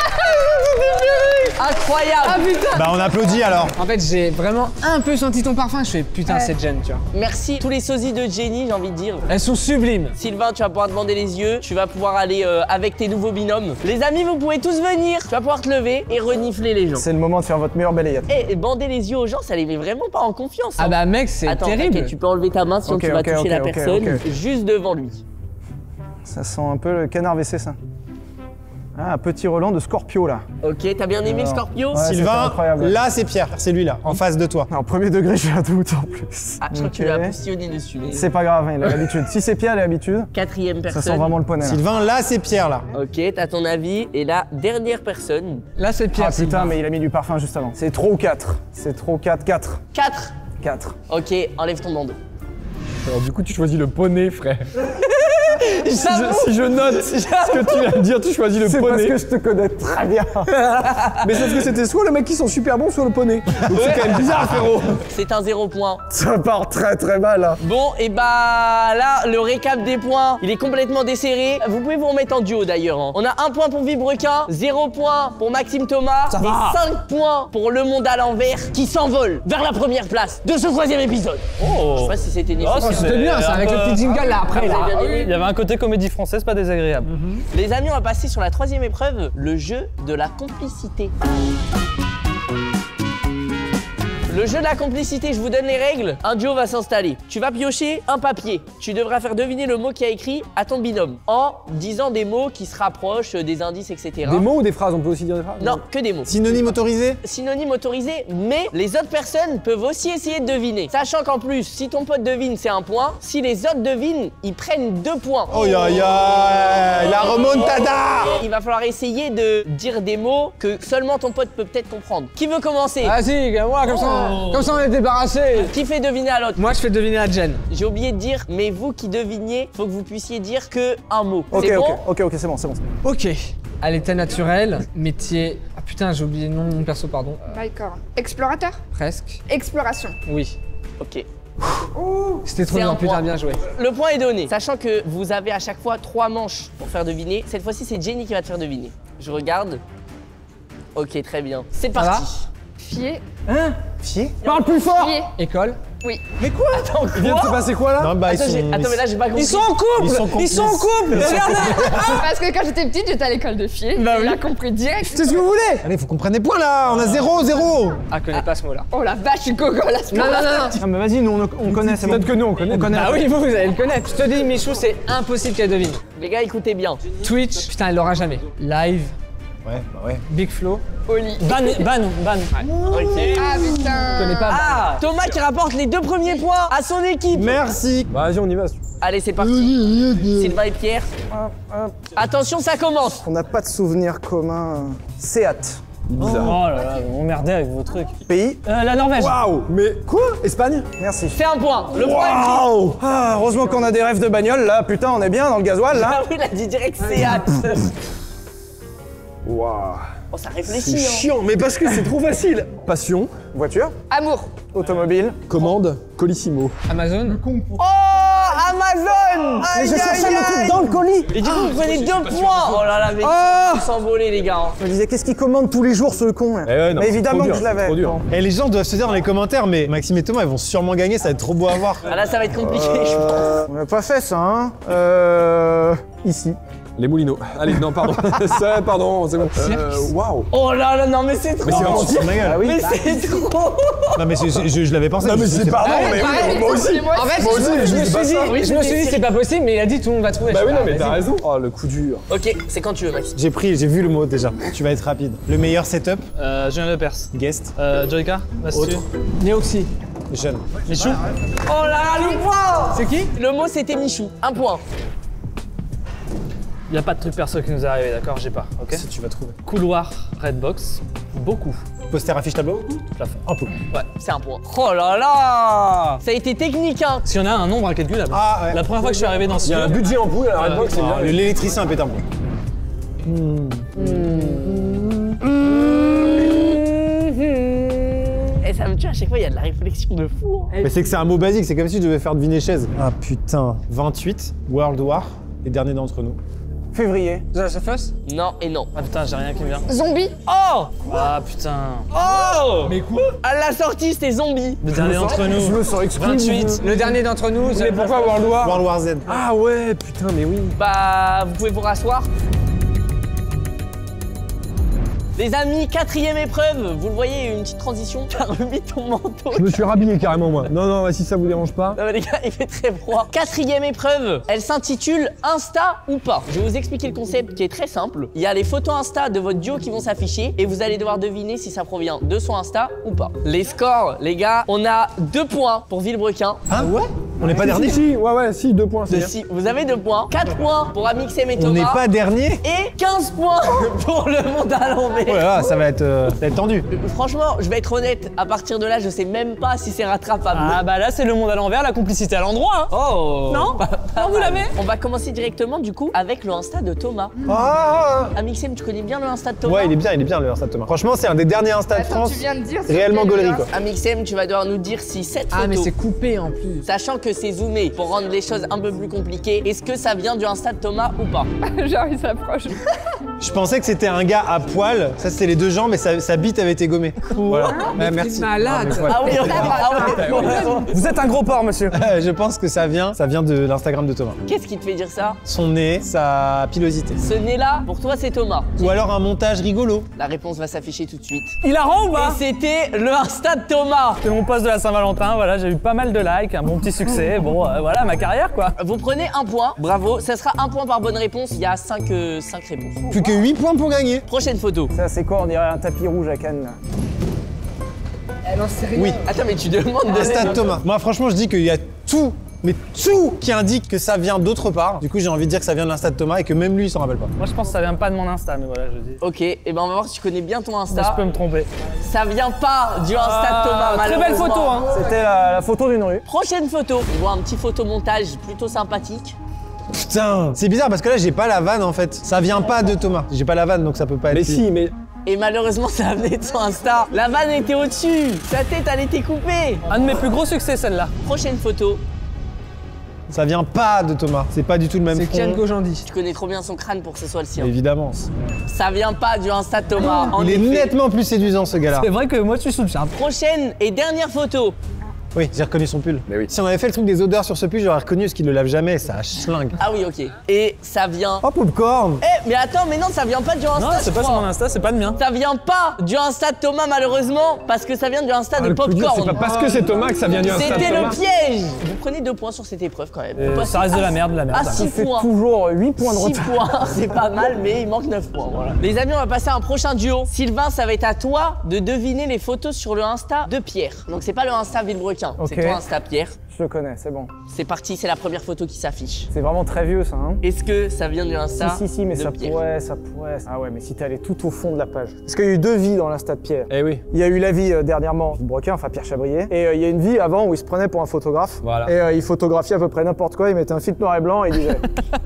[SPEAKER 1] Incroyable!
[SPEAKER 3] Ah putain!
[SPEAKER 4] Bah on applaudit alors.
[SPEAKER 3] En fait, j'ai vraiment un peu senti ton parfum. Je fais putain,
[SPEAKER 2] Ouais.
[SPEAKER 3] c'est Jen, tu vois.
[SPEAKER 1] Merci tous les sosies de Jenny, j'ai envie de dire.
[SPEAKER 3] Elles sont sublimes.
[SPEAKER 1] Sylvain, tu vas pouvoir te bander les yeux, tu vas pouvoir aller avec tes nouveaux binômes. Les amis, vous pouvez tous venir. Tu vas pouvoir te lever et renifler les gens.
[SPEAKER 7] C'est le moment de faire votre meilleure balayette.
[SPEAKER 1] Et bander les yeux aux gens, ça les met vraiment pas en confiance.
[SPEAKER 3] Ah
[SPEAKER 1] hein.
[SPEAKER 3] bah mec, c'est
[SPEAKER 1] Attends,
[SPEAKER 3] terrible.
[SPEAKER 1] t'inquiète, tu peux enlever ta main sinon
[SPEAKER 7] Ok,
[SPEAKER 1] tu vas
[SPEAKER 7] ok,
[SPEAKER 1] toucher
[SPEAKER 7] ok,
[SPEAKER 1] la
[SPEAKER 7] ok,
[SPEAKER 1] personne
[SPEAKER 7] ok.
[SPEAKER 1] juste devant lui.
[SPEAKER 7] Ça sent un peu le canard WC, ça. Ah, un petit Roland de Scorpio, là.
[SPEAKER 1] Ok, t'as bien aimé le
[SPEAKER 7] Alors,
[SPEAKER 1] Scorpio?
[SPEAKER 7] ouais. c'était
[SPEAKER 4] Sylvain,
[SPEAKER 7] incroyable.
[SPEAKER 4] là c'est Pierre, c'est lui là, en face de toi.
[SPEAKER 7] Alors, premier degré, j'ai un doute en plus.
[SPEAKER 1] Ah, je crois que tu
[SPEAKER 7] Ok.
[SPEAKER 1] l'as postillonné dessus. Mais...
[SPEAKER 7] C'est pas grave, hein, il a l'habitude. Si c'est Pierre, il a l'habitude.
[SPEAKER 1] Quatrième
[SPEAKER 7] Ça
[SPEAKER 1] personne.
[SPEAKER 7] sent vraiment le poney, là.
[SPEAKER 4] Sylvain, là c'est Pierre là.
[SPEAKER 1] Ok, t'as ton avis. Et la dernière personne.
[SPEAKER 3] Là, c'est Pierre.
[SPEAKER 7] Ah putain,
[SPEAKER 3] Sylvain.
[SPEAKER 7] mais il a mis du parfum juste avant. C'est trop ou 4? C'est trop 4, 4.
[SPEAKER 1] 4.
[SPEAKER 7] 4.
[SPEAKER 1] Ok, enlève ton bandeau.
[SPEAKER 6] Alors du coup, tu choisis le poney, frère.
[SPEAKER 1] J'avoue.
[SPEAKER 6] Si je note ce que tu viens de dire, tu choisis le
[SPEAKER 7] C'est parce
[SPEAKER 6] poney.
[SPEAKER 7] que je te connais très bien.
[SPEAKER 6] Mais sauf que c'était soit le mec qui sent super bon, soit le poney. Donc c'est quand même bizarre, frérot.
[SPEAKER 1] C'est un 0 point.
[SPEAKER 7] Ça part très très mal, là.
[SPEAKER 1] Bon, et bah là, le récap des points, il est complètement desserré. Vous pouvez vous remettre en duo d'ailleurs. Hein. On a 1 point pour Vibrequin, 0 point pour Maxime Thomas et 5 points pour Le Monde à l'envers qui s'envole vers la première place de ce 3e épisode.
[SPEAKER 5] Oh.
[SPEAKER 1] Je sais pas si c'était nécessaire.
[SPEAKER 3] C'était bien, ça, avec le petit jingle là après.
[SPEAKER 1] Vous avez
[SPEAKER 3] Là.
[SPEAKER 1] bien aimé
[SPEAKER 5] Il y avait un côté comédie française pas désagréable.
[SPEAKER 1] Les amis, on va passer sur la 3e épreuve, le jeu de la complicité. Le jeu de la complicité, je vous donne les règles. Un duo va s'installer. Tu vas piocher un papier. Tu devras faire deviner le mot qui a écrit à ton binôme en disant des mots qui se rapprochent, des indices, etc.
[SPEAKER 6] Des mots ou des phrases? On peut aussi dire des phrases?
[SPEAKER 1] Non, que des mots.
[SPEAKER 4] Synonyme autorisé?
[SPEAKER 1] Synonyme autorisé, mais les autres personnes peuvent aussi essayer de deviner. Sachant qu'en plus, si ton pote devine, c'est 1 point. Si les autres devinent, ils prennent 2 points.
[SPEAKER 4] Oh ya ya, la remontada.
[SPEAKER 1] Il va falloir essayer de dire des mots que seulement ton pote peut peut-être comprendre. Qui veut commencer?
[SPEAKER 3] Vas-y, moi, comme ça on est débarrassé.
[SPEAKER 1] Qui fait deviner à l'autre?
[SPEAKER 3] Moi, je fais deviner à Jen.
[SPEAKER 1] J'ai oublié de dire, mais vous qui deviniez, faut que vous puissiez dire que un mot.
[SPEAKER 7] Ok,
[SPEAKER 1] C'est
[SPEAKER 7] ok,
[SPEAKER 1] bon?
[SPEAKER 7] ok, c'est bon, c'est bon.
[SPEAKER 3] Ok. À l'état naturel, métier. Ah putain, j'ai oublié le nom de mon perso, pardon.
[SPEAKER 2] Mycorn. Explorateur.
[SPEAKER 3] Presque.
[SPEAKER 2] Exploration.
[SPEAKER 3] Oui.
[SPEAKER 1] Ok.
[SPEAKER 3] C'était trop
[SPEAKER 1] C'est un
[SPEAKER 3] bien, putain,
[SPEAKER 1] point.
[SPEAKER 3] bien joué.
[SPEAKER 1] Le point est donné. Sachant que vous avez à chaque fois 3 manches pour faire deviner. Cette fois-ci, c'est Jenny qui va te faire deviner. Je regarde. Ok, très bien. C'est
[SPEAKER 3] va
[SPEAKER 1] parti.
[SPEAKER 2] Fier.
[SPEAKER 7] Fier.
[SPEAKER 6] Parle plus fort.
[SPEAKER 2] Fier.
[SPEAKER 3] École.
[SPEAKER 2] Oui.
[SPEAKER 1] Attends,
[SPEAKER 6] Il vient de se
[SPEAKER 1] quoi?
[SPEAKER 6] passer quoi là?
[SPEAKER 4] Non, bah,
[SPEAKER 1] Attends, mais là, j'ai pas compris.
[SPEAKER 5] Ils sont en couple. Ils sont en couple. Regardez.
[SPEAKER 2] Parce que quand j'étais petite, j'étais à l'école de Fier.
[SPEAKER 3] Bah
[SPEAKER 2] Il
[SPEAKER 3] oui.
[SPEAKER 2] a compris direct.
[SPEAKER 6] C'est ce que vous voulez.
[SPEAKER 4] Allez, faut qu'on prenne des points là. On a 0-0.
[SPEAKER 3] Ah, connais pas ce mot-là.
[SPEAKER 2] Oh la vache, Gogo, là, c'est
[SPEAKER 3] Non, non, non, non.
[SPEAKER 7] Ah, mais vas-y, nous on connaît, c'est bon.
[SPEAKER 6] Peut-être que nous on connaît.
[SPEAKER 3] Ah oui, vous allez le connaître. Je te dis, Michou, c'est impossible qu'elle devine.
[SPEAKER 1] Les gars, écoutez bien.
[SPEAKER 3] Twitch, putain, elle l'aura jamais. Live,
[SPEAKER 4] Ouais, bah ouais.
[SPEAKER 3] Big Flo.
[SPEAKER 2] Oli.
[SPEAKER 5] Ban.
[SPEAKER 1] Ok.
[SPEAKER 2] Ah putain.
[SPEAKER 3] Je connais pas.
[SPEAKER 1] Ah, Thomas qui rapporte les 2 premiers points à son équipe.
[SPEAKER 4] Merci.
[SPEAKER 6] Bah, vas-y, on y va.
[SPEAKER 1] Allez, c'est parti. Sylvain et Pierre. Attention, ça commence.
[SPEAKER 7] On n'a pas de souvenirs communs. Seat.
[SPEAKER 6] Bizarre.
[SPEAKER 5] Oh là là, vous m'emmerdez avec vos trucs.
[SPEAKER 7] Pays.
[SPEAKER 5] La Norvège.
[SPEAKER 6] Waouh. Mais quoi? Espagne?
[SPEAKER 7] Merci.
[SPEAKER 1] C'est un point. Le point est pris.
[SPEAKER 6] Waouh.
[SPEAKER 7] Ah, heureusement qu'on a des rêves de bagnole là. Putain, on est bien dans le gasoil là.
[SPEAKER 1] Ah oui, il a dit direct Seat.
[SPEAKER 6] Waouh.
[SPEAKER 1] Oh, ça
[SPEAKER 6] C'est
[SPEAKER 1] réfléchit, hein.
[SPEAKER 6] chiant, mais parce que c'est trop facile. Passion,
[SPEAKER 7] Voiture.
[SPEAKER 2] Amour.
[SPEAKER 7] Automobile.
[SPEAKER 6] commande, Colissimo.
[SPEAKER 3] Amazon.
[SPEAKER 1] Oh, Amazon.
[SPEAKER 7] Mais je cherchais le truc dans le colis.
[SPEAKER 1] Et du coup, vous prenez 2 points. Oh là là, mais ils s'envoler, les gars. hein.
[SPEAKER 7] Je me disais, qu'est-ce qu'il commande tous les jours ce con là.
[SPEAKER 4] ouais, non,
[SPEAKER 7] Mais
[SPEAKER 4] c'est
[SPEAKER 7] évidemment
[SPEAKER 4] trop dur,
[SPEAKER 7] que je l'avais.
[SPEAKER 6] trop dur.
[SPEAKER 7] Bon.
[SPEAKER 4] Et les gens doivent se dire dans les commentaires, mais Maxime et Thomas, ils vont sûrement gagner, ça va être trop beau à voir.
[SPEAKER 1] Ah là, ça va être compliqué, je pense.
[SPEAKER 7] On n'a pas fait ça, hein. Ici.
[SPEAKER 6] Les Moulineaux. Allez, non, pardon. Ça, pardon, c'est bon. Waouh.
[SPEAKER 1] Oh là là, non, mais c'est trop.
[SPEAKER 6] Mais c'est vraiment
[SPEAKER 4] Ma gueule.
[SPEAKER 7] Ah oui.
[SPEAKER 1] Mais c'est trop.
[SPEAKER 4] Non, mais je l'avais pensé.
[SPEAKER 6] Non, mais c'est pardon, mais
[SPEAKER 2] pareil,
[SPEAKER 6] oui, moi aussi.
[SPEAKER 2] moi
[SPEAKER 3] En fait,
[SPEAKER 6] Moi aussi, je me dis pas ça.
[SPEAKER 3] je me suis dit, c'est pas possible, mais il a dit tout le monde va trouver.
[SPEAKER 6] Bah
[SPEAKER 3] Je
[SPEAKER 6] oui,
[SPEAKER 3] fais,
[SPEAKER 6] non, mais
[SPEAKER 3] ah,
[SPEAKER 6] t'as
[SPEAKER 3] vas-y.
[SPEAKER 6] raison. Oh, le coup dur.
[SPEAKER 1] Ok, c'est quand tu veux, Max.
[SPEAKER 4] J'ai vu le mot déjà. Tu vas être rapide. Le meilleur setup,
[SPEAKER 5] Julien Lepers.
[SPEAKER 4] guest,
[SPEAKER 5] Joyka. Mastu.
[SPEAKER 4] Autre.
[SPEAKER 3] Néoxy.
[SPEAKER 4] jeune.
[SPEAKER 5] Michou.
[SPEAKER 1] Oh là là, le point.
[SPEAKER 3] C'est qui?
[SPEAKER 1] Le mot, c'était Michou. 1 point.
[SPEAKER 5] Y a pas de truc perso qui nous est arrivé, d'accord? J'ai pas, ok?
[SPEAKER 4] Si tu vas trouver.
[SPEAKER 5] Couloir, Redbox, beaucoup.
[SPEAKER 4] Poster affiche tableau,
[SPEAKER 5] Plafond.
[SPEAKER 4] un peu.
[SPEAKER 1] Ouais, c'est 1 point. Oh là là. Ça a été technique, hein.
[SPEAKER 5] S'il y en a un nombre incalculable.
[SPEAKER 4] Ah ouais.
[SPEAKER 5] La première fois que je suis arrivé dans ce
[SPEAKER 6] Il y a un
[SPEAKER 5] lieu,
[SPEAKER 6] budget en poule à la Redbox, c'est bien.
[SPEAKER 4] L'électricien a pété un plomb.
[SPEAKER 1] Et ça me tue à chaque fois, il y a de la réflexion de fou. hein.
[SPEAKER 4] Mais c'est que c'est un mot basique, c'est comme si je devais faire deviner chaise. Ah putain. 28, World War, les derniers d'entre nous.
[SPEAKER 7] Février.
[SPEAKER 3] The Last of Us?
[SPEAKER 1] Non et non.
[SPEAKER 5] Ah putain, j'ai rien qui me vient.
[SPEAKER 2] Zombie.
[SPEAKER 1] Oh.
[SPEAKER 5] Ah putain.
[SPEAKER 1] Oh.
[SPEAKER 3] Mais quoi?
[SPEAKER 1] À la sortie, c'était zombie.
[SPEAKER 5] Le dernier d'entre
[SPEAKER 7] Je
[SPEAKER 5] nous.
[SPEAKER 7] me sens exclu.
[SPEAKER 5] 28.
[SPEAKER 3] Le dernier d'entre nous,
[SPEAKER 6] Mais pourquoi World War?
[SPEAKER 4] World War Z.
[SPEAKER 6] Ah ouais, putain, mais oui.
[SPEAKER 1] Bah, vous pouvez vous rasseoir. Les amis, 4e épreuve. Vous le voyez, une petite transition. T'as remis ton manteau.
[SPEAKER 6] Je me suis rhabillé carrément, moi. Non, non, si ça vous dérange pas.
[SPEAKER 1] Non mais les gars, il fait très froid. 4e épreuve, elle s'intitule Insta ou pas. Je vais vous expliquer le concept qui est très simple. Il y a les photos Insta de votre duo qui vont s'afficher et vous allez devoir deviner si ça provient de son Insta ou pas. Les scores, les gars, on a 2 points pour Villebrequin.
[SPEAKER 4] Ah ouais? On n'est pas dernier?
[SPEAKER 6] Si, ouais, si, 2 points, c'est bien.
[SPEAKER 1] Si, vous avez 2 points. 4 points pour Amixem et Thomas.
[SPEAKER 4] On n'est pas dernier?
[SPEAKER 1] Et 15 points pour le monde à l'envers.
[SPEAKER 4] Oh là là, ça va être tendu.
[SPEAKER 1] Franchement, je vais être honnête, à partir de là, je sais même pas si c'est rattrapable.
[SPEAKER 5] Ah bah là, c'est le monde à l'envers, la complicité à l'endroit. Hein.
[SPEAKER 1] Oh.
[SPEAKER 5] Non? Non, vous l'avez?
[SPEAKER 1] On va commencer directement du coup avec le Insta de Thomas.
[SPEAKER 4] Ah
[SPEAKER 1] Amixem, tu connais bien le Insta de Thomas?
[SPEAKER 4] ouais, il est bien le Insta de Thomas. Franchement, c'est un des derniers Insta de
[SPEAKER 2] Attends,
[SPEAKER 4] France.
[SPEAKER 2] tu viens de dire.
[SPEAKER 4] Réellement gaulerie quoi.
[SPEAKER 1] Amixem, tu vas devoir nous dire si cette
[SPEAKER 3] Ah, mais
[SPEAKER 1] photo,
[SPEAKER 3] c'est coupé en plus.
[SPEAKER 1] sachant que c'est zoomé pour rendre les choses un peu plus compliquées, est-ce que ça vient du Insta de Thomas ou pas?
[SPEAKER 2] Genre, il s'approche.
[SPEAKER 4] Je pensais que c'était un gars à poil. Ça, c'était les 2 jambes, mais sa bite avait été gommée. Voilà. Ouais, merci.
[SPEAKER 3] Malade.
[SPEAKER 1] Ah oui,
[SPEAKER 7] Vous êtes un gros porc, monsieur.
[SPEAKER 4] Je pense que ça vient de l'Instagram de Thomas.
[SPEAKER 1] Qu'est-ce qui te fait dire ça?
[SPEAKER 4] Son nez, sa pilosité.
[SPEAKER 1] Ce nez-là, pour toi, c'est Thomas.
[SPEAKER 4] Ou alors un montage rigolo.
[SPEAKER 1] La réponse va s'afficher tout de suite.
[SPEAKER 5] Il a rend ou
[SPEAKER 1] Et
[SPEAKER 5] pas?
[SPEAKER 1] c'était le Insta de Thomas.
[SPEAKER 5] C'est mon post de la Saint-Valentin, voilà, j'ai eu pas mal de likes, un bon petit succès. Bon, voilà, ma carrière quoi.
[SPEAKER 1] Vous prenez 1 point, bravo. Ça sera 1 point par bonne réponse. Il y a 5 réponses.
[SPEAKER 4] Plus que 8 points pour gagner.
[SPEAKER 1] Prochaine photo.
[SPEAKER 7] Ça, c'est quoi? On dirait un tapis rouge à Cannes là.
[SPEAKER 4] Oui,
[SPEAKER 1] Attends, mais tu demandes de
[SPEAKER 4] Insta de Thomas. Moi, franchement, je dis qu'il y a tout, mais tout qui indique que ça vient d'autre part. Du coup, j'ai envie de dire que ça vient de l'Insta de Thomas et que même lui, il s'en rappelle pas.
[SPEAKER 5] Moi je pense que ça vient pas de mon Insta, mais voilà, je dis.
[SPEAKER 1] Ok, et ben on va voir si tu connais bien ton
[SPEAKER 5] Moi,
[SPEAKER 1] Insta.
[SPEAKER 5] je peux me tromper.
[SPEAKER 1] Ça vient pas du Insta de Thomas,
[SPEAKER 5] Très belle
[SPEAKER 1] malheureusement.
[SPEAKER 5] photo, hein.
[SPEAKER 7] C'était la photo d'une rue.
[SPEAKER 1] Prochaine photo. On voit un petit photomontage plutôt sympathique.
[SPEAKER 4] Putain, c'est bizarre parce que là, j'ai pas la vanne en fait. Ça vient pas de Thomas. J'ai pas la vanne, donc ça peut pas être.
[SPEAKER 6] Mais
[SPEAKER 4] lui.
[SPEAKER 6] si, mais
[SPEAKER 1] Et malheureusement, ça venait de son Insta. La vanne était au-dessus. Sa tête, elle était coupée.
[SPEAKER 5] Un de mes plus gros succès, celle-là.
[SPEAKER 1] Prochaine photo.
[SPEAKER 4] Ça vient pas de Thomas. C'est pas du tout le même
[SPEAKER 3] C'est
[SPEAKER 4] front.
[SPEAKER 3] Kian Kojandi.
[SPEAKER 1] Tu connais trop bien son crâne pour que ce soit le sien.
[SPEAKER 4] Évidemment.
[SPEAKER 1] Ça vient pas du Insta de Thomas. En
[SPEAKER 4] Il est
[SPEAKER 1] effet.
[SPEAKER 4] nettement plus séduisant ce gars-là.
[SPEAKER 5] C'est vrai que moi, je suis sous le charme.
[SPEAKER 1] Prochaine et dernière photo.
[SPEAKER 4] Oui, j'ai reconnu son pull.
[SPEAKER 6] Mais oui.
[SPEAKER 4] Si on avait fait le truc des odeurs sur ce pull, j'aurais reconnu parce qu'il le lave jamais, ça schlingue.
[SPEAKER 1] Ah oui, ok. Et ça vient...
[SPEAKER 4] Oh, popcorn.
[SPEAKER 1] Eh, mais attends, mais non, ça vient pas du Insta,
[SPEAKER 5] Non, c'est
[SPEAKER 1] je
[SPEAKER 5] pas sur
[SPEAKER 1] crois.
[SPEAKER 5] mon Insta, c'est pas le mien.
[SPEAKER 1] Ça vient pas du Insta de Thomas, malheureusement, parce que ça vient du Insta de
[SPEAKER 6] Le plus dur,
[SPEAKER 1] Popcorn.
[SPEAKER 6] c'est pas parce que c'est Thomas que ça vient du Insta de
[SPEAKER 1] C'était
[SPEAKER 6] Thomas.
[SPEAKER 1] le piège. Vous prenez 2 points sur cette épreuve quand même. Vous passez
[SPEAKER 5] Ça reste de la merde,
[SPEAKER 1] à 6
[SPEAKER 7] C'est
[SPEAKER 1] points.
[SPEAKER 7] toujours 8 points de
[SPEAKER 1] 6
[SPEAKER 7] retard.
[SPEAKER 1] points, c'est pas mal, mais il manque 9 points. Voilà. Les amis, on va passer à un prochain duo. Sylvain, ça va être à toi de deviner les photos sur le Insta de Pierre. Donc c'est pas le Insta Villebrequin,
[SPEAKER 7] Ok.
[SPEAKER 1] c'est ton Insta Pierre.
[SPEAKER 7] Je le connais, c'est bon.
[SPEAKER 1] C'est parti, c'est la première photo qui s'affiche.
[SPEAKER 7] C'est vraiment très vieux ça, hein.
[SPEAKER 1] Est-ce que ça vient du Insta
[SPEAKER 7] Si, mais
[SPEAKER 1] de
[SPEAKER 7] ça
[SPEAKER 1] Pierre
[SPEAKER 7] pourrait, ça pourrait. Ah ouais, mais si t'es allé tout au fond de la page. Parce qu'il y a eu 2 vies dans l'Insta de Pierre.
[SPEAKER 6] Eh oui.
[SPEAKER 7] Il y a eu la vie dernièrement du Broquin, enfin Pierre Chabrier. Et il y a une vie avant où il se prenait pour un photographe.
[SPEAKER 6] Voilà.
[SPEAKER 7] Et il photographiait à peu près n'importe quoi, il mettait un filtre noir et blanc et il disait.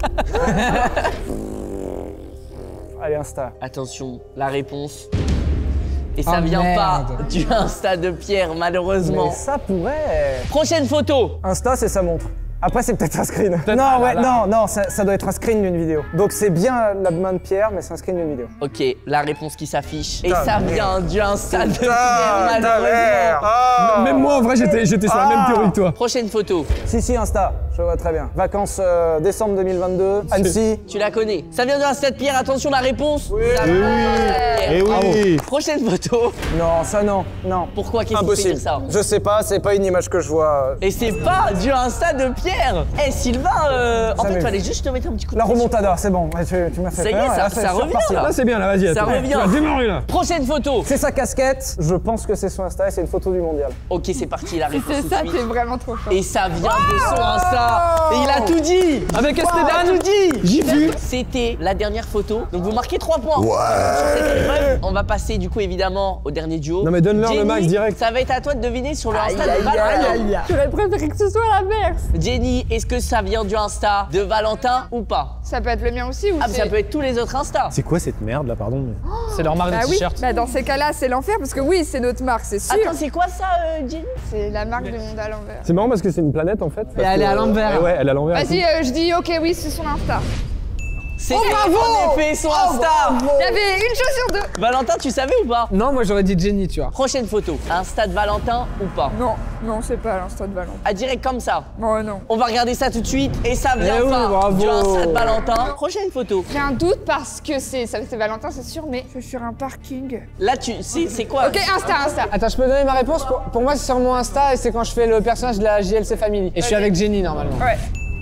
[SPEAKER 7] Allez, Insta.
[SPEAKER 1] Attention, la réponse. Et ça
[SPEAKER 3] Oh,
[SPEAKER 1] vient pas
[SPEAKER 3] merde.
[SPEAKER 1] du Insta de Pierre, malheureusement.
[SPEAKER 7] Mais ça pourrait.
[SPEAKER 1] Prochaine photo.
[SPEAKER 7] Insta, c'est sa montre. Après, c'est peut-être un screen. Non, ouais, non, ça doit être un screen d'une vidéo. Donc c'est bien la main de Pierre, mais c'est un screen d'une vidéo.
[SPEAKER 1] Ok, la réponse qui s'affiche. Et
[SPEAKER 7] Putain,
[SPEAKER 1] ça
[SPEAKER 7] merde.
[SPEAKER 1] vient du Insta de Pierre,
[SPEAKER 7] Ta mère.
[SPEAKER 1] malheureusement.
[SPEAKER 7] Oh.
[SPEAKER 6] Même moi, en vrai, j'étais sur la même théorie que toi.
[SPEAKER 1] Prochaine photo.
[SPEAKER 7] Si, Insta, je vois très bien. Vacances décembre 2022, Annecy.
[SPEAKER 1] Tu la connais. Ça vient du Insta de Pierre, attention la réponse. Ça vient
[SPEAKER 4] Eh
[SPEAKER 1] du Insta de Pierre.
[SPEAKER 4] oui.
[SPEAKER 1] Prochaine photo.
[SPEAKER 7] Non, ça non.
[SPEAKER 1] Pourquoi? Qu'est-ce qui fait
[SPEAKER 7] Impossible.
[SPEAKER 1] dire ça?
[SPEAKER 7] Je sais pas, c'est pas une image que je vois.
[SPEAKER 1] Et c'est pas du Insta de Pierre. Eh Sylvain, en
[SPEAKER 7] Ça
[SPEAKER 1] fait,
[SPEAKER 7] m'est-
[SPEAKER 1] fallait juste te mettre un petit coup de
[SPEAKER 7] La
[SPEAKER 1] pression.
[SPEAKER 7] remontada, c'est bon. Ouais, tu m'as fait
[SPEAKER 1] Ça y est,
[SPEAKER 7] peur.
[SPEAKER 1] ça-
[SPEAKER 7] Là,
[SPEAKER 1] ça
[SPEAKER 7] c'est
[SPEAKER 1] revient,
[SPEAKER 7] reparti,
[SPEAKER 1] là.
[SPEAKER 6] Là, c'est bien, là, vas-y.
[SPEAKER 1] Ça
[SPEAKER 6] attends.
[SPEAKER 1] revient.
[SPEAKER 6] Tu vas démarrer, là.
[SPEAKER 1] Prochaine photo.
[SPEAKER 7] C'est sa casquette. Je pense que c'est son Insta et c'est une photo du mondial.
[SPEAKER 1] Ok, c'est parti, la réponse
[SPEAKER 2] C'est
[SPEAKER 1] tout
[SPEAKER 2] ça,
[SPEAKER 1] de suite.
[SPEAKER 2] t'es vraiment trop fort.
[SPEAKER 1] Et ça vient de son Insta. Et il a tout dit.
[SPEAKER 5] Avec
[SPEAKER 1] Il a
[SPEAKER 5] Esteban.
[SPEAKER 1] tout dit.
[SPEAKER 6] J'ai vu.
[SPEAKER 1] C'était la dernière photo. Donc vous marquez 3 points. Sur cette épreuve. On va passer du coup évidemment au dernier duo.
[SPEAKER 6] Non, mais donne-leur le
[SPEAKER 1] Jenny,
[SPEAKER 6] max direct.
[SPEAKER 1] Ça va être à toi de deviner sur le Insta de Valentin.
[SPEAKER 2] J'aurais préféré que ce soit l'inverse.
[SPEAKER 1] Jenny, est-ce que ça vient du Insta de Valentin ou pas?
[SPEAKER 2] Ça peut être le mien aussi ou
[SPEAKER 1] Ah, mais ça peut être tous les autres Insta.
[SPEAKER 4] C'est quoi cette merde là, pardon mais...
[SPEAKER 5] C'est leur marque
[SPEAKER 2] Bah
[SPEAKER 5] de
[SPEAKER 2] oui,
[SPEAKER 5] t-shirt.
[SPEAKER 2] bah dans ces cas-là, c'est l'enfer parce que oui, c'est notre marque, c'est sûr.
[SPEAKER 1] Attends, c'est quoi ça, Jenny?
[SPEAKER 2] C'est la marque du monde à l'envers.
[SPEAKER 6] C'est marrant parce que c'est une planète en fait.
[SPEAKER 3] Et elle est à l'envers.
[SPEAKER 6] Ouais, elle est à l'envers. et
[SPEAKER 2] Vas-y, je dis ok, oui, c'est son Insta.
[SPEAKER 1] C'est en effet son Insta.
[SPEAKER 2] Il y avait une chose sur 2.
[SPEAKER 1] Valentin, tu savais ou pas?
[SPEAKER 3] Non, moi j'aurais dit Jenny, tu vois.
[SPEAKER 1] Prochaine photo. Insta de Valentin ou pas?
[SPEAKER 2] Non, c'est pas l'Insta de Valentin.
[SPEAKER 1] À direct comme ça.
[SPEAKER 2] Oh non.
[SPEAKER 1] On va regarder ça tout de suite et ça vient
[SPEAKER 3] Eh oui,
[SPEAKER 1] pas
[SPEAKER 3] bravo.
[SPEAKER 1] du Insta de Valentin. Prochaine photo.
[SPEAKER 2] J'ai un doute parce que c'est Valentin, c'est sûr, mais je suis sur un parking.
[SPEAKER 1] Là, c'est quoi?
[SPEAKER 2] Ok, Insta.
[SPEAKER 3] Attends, je peux donner ma réponse pour moi, c'est sur mon Insta et c'est quand je fais le personnage de la JLC Family. Et je suis avec Jenny normalement.
[SPEAKER 2] Ouais.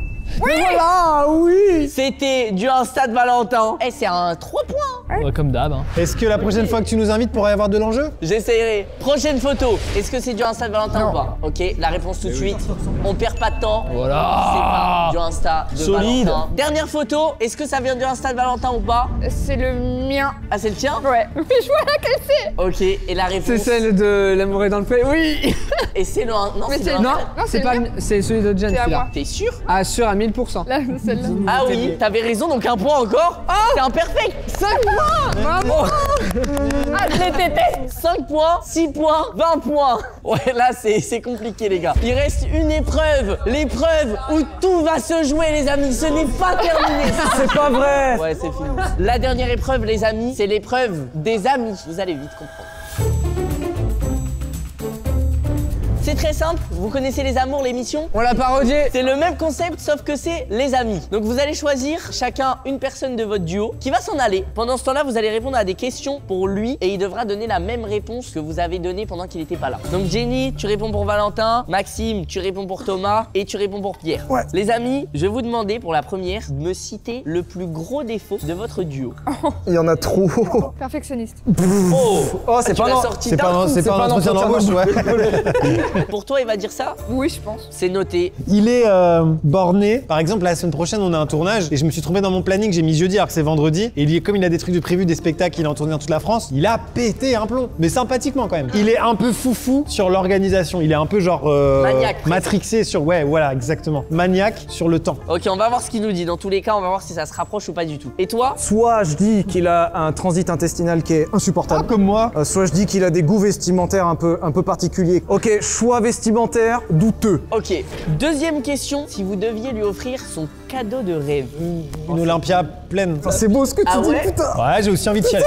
[SPEAKER 3] Ah oui.
[SPEAKER 1] C'était du Insta de Valentin. Eh, c'est un 3 points.
[SPEAKER 5] Ouais, comme d'hab. Hein.
[SPEAKER 4] Est-ce que la prochaine fois que tu nous invites pourrait y avoir de l'enjeu?
[SPEAKER 1] J'essayerai. Prochaine photo. Est-ce que c'est du Insta de Valentin ou pas? Ok, la réponse tout de suite. On perd pas de temps.
[SPEAKER 5] Voilà.
[SPEAKER 1] C'est pas du Insta de
[SPEAKER 5] Solide.
[SPEAKER 1] Valentin. Dernière photo. Est-ce que ça vient du Insta de Valentin ou pas?
[SPEAKER 2] C'est le mien.
[SPEAKER 1] Ah, c'est le tien?
[SPEAKER 2] Ouais. Mais je vois laquelle c'est.
[SPEAKER 1] Ok, et la réponse.
[SPEAKER 3] C'est celle de L'amour est dans le pré. Oui.
[SPEAKER 1] Et c'est le. Non,
[SPEAKER 2] Mais
[SPEAKER 1] c'est
[SPEAKER 2] c'est
[SPEAKER 1] le
[SPEAKER 2] le
[SPEAKER 3] Non,
[SPEAKER 1] Insta.
[SPEAKER 2] Non, c'est
[SPEAKER 3] c'est
[SPEAKER 2] le
[SPEAKER 3] pas.
[SPEAKER 2] mien.
[SPEAKER 3] C'est celui de Jen
[SPEAKER 2] C'est à
[SPEAKER 3] celui-là.
[SPEAKER 2] moi.
[SPEAKER 1] T'es sûr?
[SPEAKER 3] Ah, sûr à 1000%.
[SPEAKER 2] Là, celle-là.
[SPEAKER 1] Ah oui, t'avais raison, donc un point encore. C'est imperfect. 5 points.
[SPEAKER 2] Bravo.
[SPEAKER 1] Ah, je les déteste. 5 points, 6 points, 20 points. Ouais, là, c'est compliqué, les gars. Il reste une épreuve. L'épreuve où tout va se jouer, les amis. Ce n'est pas terminé.
[SPEAKER 7] C'est pas vrai.
[SPEAKER 1] Ouais, c'est fini. La dernière épreuve, les amis, c'est l'épreuve des amis. Vous allez vite comprendre. C'est très simple, vous connaissez Les Amours, l'émission?
[SPEAKER 3] On l'a parodié.
[SPEAKER 1] C'est le même concept, sauf que c'est les amis. Donc vous allez choisir chacun une personne de votre duo qui va s'en aller. Pendant ce temps-là, vous allez répondre à des questions pour lui et il devra donner la même réponse que vous avez donnée pendant qu'il n'était pas là. Donc Jenny, tu réponds pour Valentin, Maxime, tu réponds pour Thomas et tu réponds pour Pierre.
[SPEAKER 7] Ouais.
[SPEAKER 1] Les amis, je vais vous demander pour la première de me citer le plus gros défaut de votre duo.
[SPEAKER 7] Il y en a trop.
[SPEAKER 2] Perfectionniste.
[SPEAKER 1] Oh,
[SPEAKER 7] Oh, c'est
[SPEAKER 1] tu
[SPEAKER 7] pas
[SPEAKER 1] l'as
[SPEAKER 7] non.
[SPEAKER 1] sorti
[SPEAKER 4] C'est
[SPEAKER 1] d'un
[SPEAKER 4] pas,
[SPEAKER 1] coup.
[SPEAKER 4] c'est pas un entretien d'embauche, ouais.
[SPEAKER 1] Pour toi, il va dire ça?
[SPEAKER 2] Oui, je pense.
[SPEAKER 1] C'est noté.
[SPEAKER 4] Il est borné. Par exemple, la semaine prochaine, on a un tournage et je me suis trompé dans mon planning. J'ai mis jeudi alors que c'est vendredi. Et comme il a des trucs de prévu, des spectacles, il est en tournée dans toute la France. Il a pété un plomb, mais sympathiquement quand même. Il est un peu foufou sur l'organisation. Il est un peu genre
[SPEAKER 1] maniaque,
[SPEAKER 4] matrixé sur ouais, voilà, exactement. Maniaque sur le temps.
[SPEAKER 1] Ok, on va voir ce qu'il nous dit. Dans tous les cas, on va voir si ça se rapproche ou pas du tout. Et toi?
[SPEAKER 7] Soit je dis qu'il a un transit intestinal qui est insupportable.
[SPEAKER 4] Comme moi.
[SPEAKER 7] Soit je dis qu'il a des goûts vestimentaires un peu particuliers. Ok, choix vestimentaire douteux.
[SPEAKER 1] Ok. Deuxième question. Si vous deviez lui offrir son cadeau de rêve.
[SPEAKER 4] Une Olympia pleine.
[SPEAKER 7] C'est beau ce que tu
[SPEAKER 1] Ah
[SPEAKER 7] dis,
[SPEAKER 1] ouais
[SPEAKER 7] putain.
[SPEAKER 4] Ouais, j'ai aussi envie de chialer.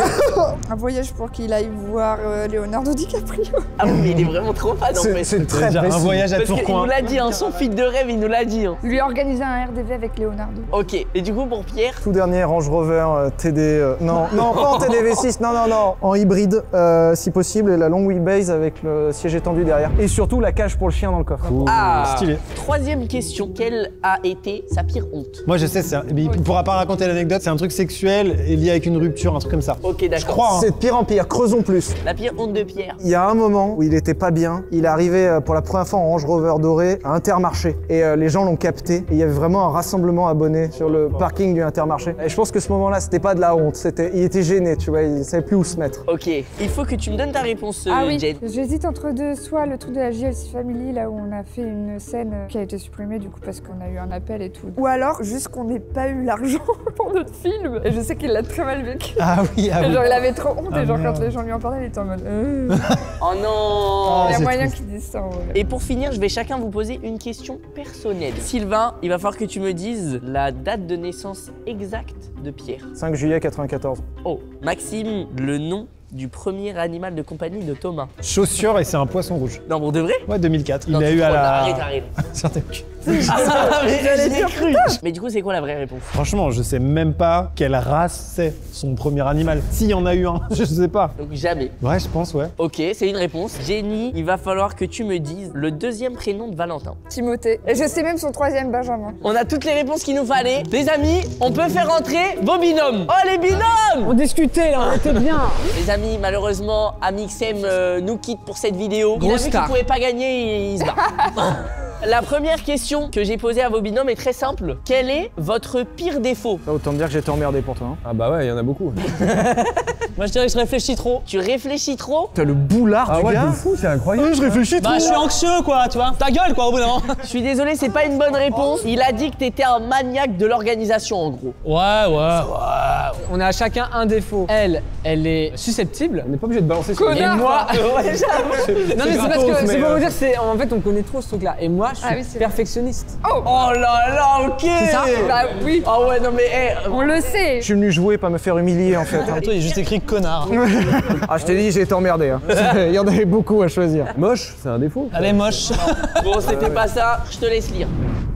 [SPEAKER 2] Un voyage pour qu'il aille voir Leonardo DiCaprio.
[SPEAKER 1] Ah oui, mais il est vraiment trop fan en fait.
[SPEAKER 7] C'est très
[SPEAKER 4] Déjà, un
[SPEAKER 7] précis.
[SPEAKER 4] voyage à
[SPEAKER 1] Parce qu'il
[SPEAKER 4] Tourcoing.
[SPEAKER 1] nous l'a dit, hein, son feat de rêve, il nous l'a dit. Hein.
[SPEAKER 2] Lui organiser un RDV avec Leonardo.
[SPEAKER 1] Ok. Et du coup, pour Pierre?
[SPEAKER 7] Tout dernier Range Rover TD. Non, pas en TD V6, non. En hybride, si possible, et la long wheelbase avec le siège étendu derrière. Et surtout la cage pour le chien dans le coffre.
[SPEAKER 1] Ah.
[SPEAKER 4] Stylé.
[SPEAKER 1] Troisième question. Quelle a été sa pire honte?
[SPEAKER 4] Moi, je sais, mais il pourra pas raconter l'anecdote. C'est un truc sexuel et lié avec une rupture, un truc comme ça.
[SPEAKER 1] Ok, d'accord.
[SPEAKER 4] Je crois. Hein.
[SPEAKER 7] C'est de pire en pire, creusons plus.
[SPEAKER 1] La pire honte de Pierre.
[SPEAKER 7] Il y a un moment où il était pas bien, il est arrivé pour la première fois en Range Rover doré à Intermarché et les gens l'ont capté et il y avait vraiment un rassemblement abonné sur le parking du Intermarché. Et je pense que ce moment-là, c'était pas de la honte, il était gêné, tu vois, il savait plus où se mettre.
[SPEAKER 1] Ok. Il faut que tu me donnes ta réponse,
[SPEAKER 2] Ah oui,
[SPEAKER 1] Jane.
[SPEAKER 2] j'hésite entre deux, soit le truc de la JLC Family, là où on a fait une scène qui a été supprimée du coup parce qu'on a eu un appel et tout. Ou alors juste qu'on n'ait pas eu l'argent pour notre film. Et je sais qu'il l'a très mal vécu.
[SPEAKER 4] Ah oui, ah oui.
[SPEAKER 2] Genre il avait trop honte
[SPEAKER 4] Ah
[SPEAKER 2] et genre
[SPEAKER 4] merde.
[SPEAKER 2] quand les gens lui en parlaient, il était en mode
[SPEAKER 1] Oh non.
[SPEAKER 2] Il y a
[SPEAKER 4] c'est
[SPEAKER 2] moyen
[SPEAKER 4] triste.
[SPEAKER 2] qu'ils disent ça en vrai.
[SPEAKER 1] Et pour finir, je vais chacun vous poser une question personnelle. Sylvain, il va falloir que tu me dises la date de naissance exacte de Pierre.
[SPEAKER 7] 5 juillet 94.
[SPEAKER 1] Oh. Maxime, le nom du premier animal de compagnie de Thomas.
[SPEAKER 4] Chaussure et c'est un poisson rouge.
[SPEAKER 1] Non, bon, de vrai?
[SPEAKER 4] Ouais, 2004.
[SPEAKER 1] Non,
[SPEAKER 4] Il a
[SPEAKER 1] tu
[SPEAKER 4] eu à
[SPEAKER 1] trolles,
[SPEAKER 4] la.
[SPEAKER 1] Arrête.
[SPEAKER 4] Certaines-
[SPEAKER 1] Ah, mais j'y ai cru. Mais du coup, c'est quoi la vraie réponse?
[SPEAKER 4] Franchement, je sais même pas quelle race c'est son premier animal. S'il y en a eu un, je sais pas.
[SPEAKER 1] Donc jamais.
[SPEAKER 4] Ouais, je pense, ouais.
[SPEAKER 1] Ok, c'est une réponse. Jenny, il va falloir que tu me dises le deuxième prénom de Valentin.
[SPEAKER 2] Timothée. Et je sais même son troisième Benjamin.
[SPEAKER 1] On a toutes les réponses qu'il nous fallait. Les amis, on peut faire entrer vos binômes. Oh, les binômes!
[SPEAKER 3] On discutait là, on était bien.
[SPEAKER 1] Les amis, malheureusement, Amixem nous quitte pour cette vidéo. Il a
[SPEAKER 3] Grosse
[SPEAKER 1] vu qu'il
[SPEAKER 3] star.
[SPEAKER 1] pouvait pas gagner et il se barre. La première question que j'ai posée à vos binômes est très simple. Quel est votre pire défaut?
[SPEAKER 7] Ça, autant te dire que j'étais emmerdé pour toi. Hein.
[SPEAKER 6] Ah bah ouais, il y en a beaucoup.
[SPEAKER 5] Moi je dirais que je réfléchis trop.
[SPEAKER 1] Tu réfléchis trop?
[SPEAKER 7] T'as le boulard
[SPEAKER 6] Ah
[SPEAKER 7] du
[SPEAKER 6] ouais,
[SPEAKER 7] gars.
[SPEAKER 6] de fou, c'est incroyable.
[SPEAKER 7] Je réfléchis
[SPEAKER 5] Bah je suis anxieux quoi, tu vois. Ta gueule quoi au bout d'un moment.
[SPEAKER 1] Je suis désolé, c'est pas une bonne réponse. Il a dit que t'étais un maniaque de l'organisation en gros.
[SPEAKER 5] Ouais.
[SPEAKER 3] On a chacun un défaut. Elle est susceptible.
[SPEAKER 6] On n'est pas obligé de balancer sur
[SPEAKER 2] Connard.
[SPEAKER 3] Et moi,
[SPEAKER 1] Ouais, j'avoue.
[SPEAKER 3] non mais c'est parce
[SPEAKER 6] gratos,
[SPEAKER 3] que c'est
[SPEAKER 6] mais,
[SPEAKER 3] pour vous dire, c'est en fait on connaît trop ce truc-là. Et moi, je suis
[SPEAKER 2] Ah oui, c'est vrai.
[SPEAKER 3] perfectionniste.
[SPEAKER 1] Oh là là, ok.
[SPEAKER 3] C'est ça
[SPEAKER 2] Bah oui,
[SPEAKER 1] Ah ouais, non mais
[SPEAKER 2] on le sait.
[SPEAKER 7] Je suis venu jouer, pas me faire humilier en fait. hein.
[SPEAKER 5] Toi il est juste écrit connard.
[SPEAKER 7] Ah, je t'ai dit, j'ai été emmerdé. Hein. Il y en avait beaucoup à choisir.
[SPEAKER 6] Moche, c'est un défaut.
[SPEAKER 5] Elle est moche.
[SPEAKER 1] Bon, c'était pas ça, je te laisse lire.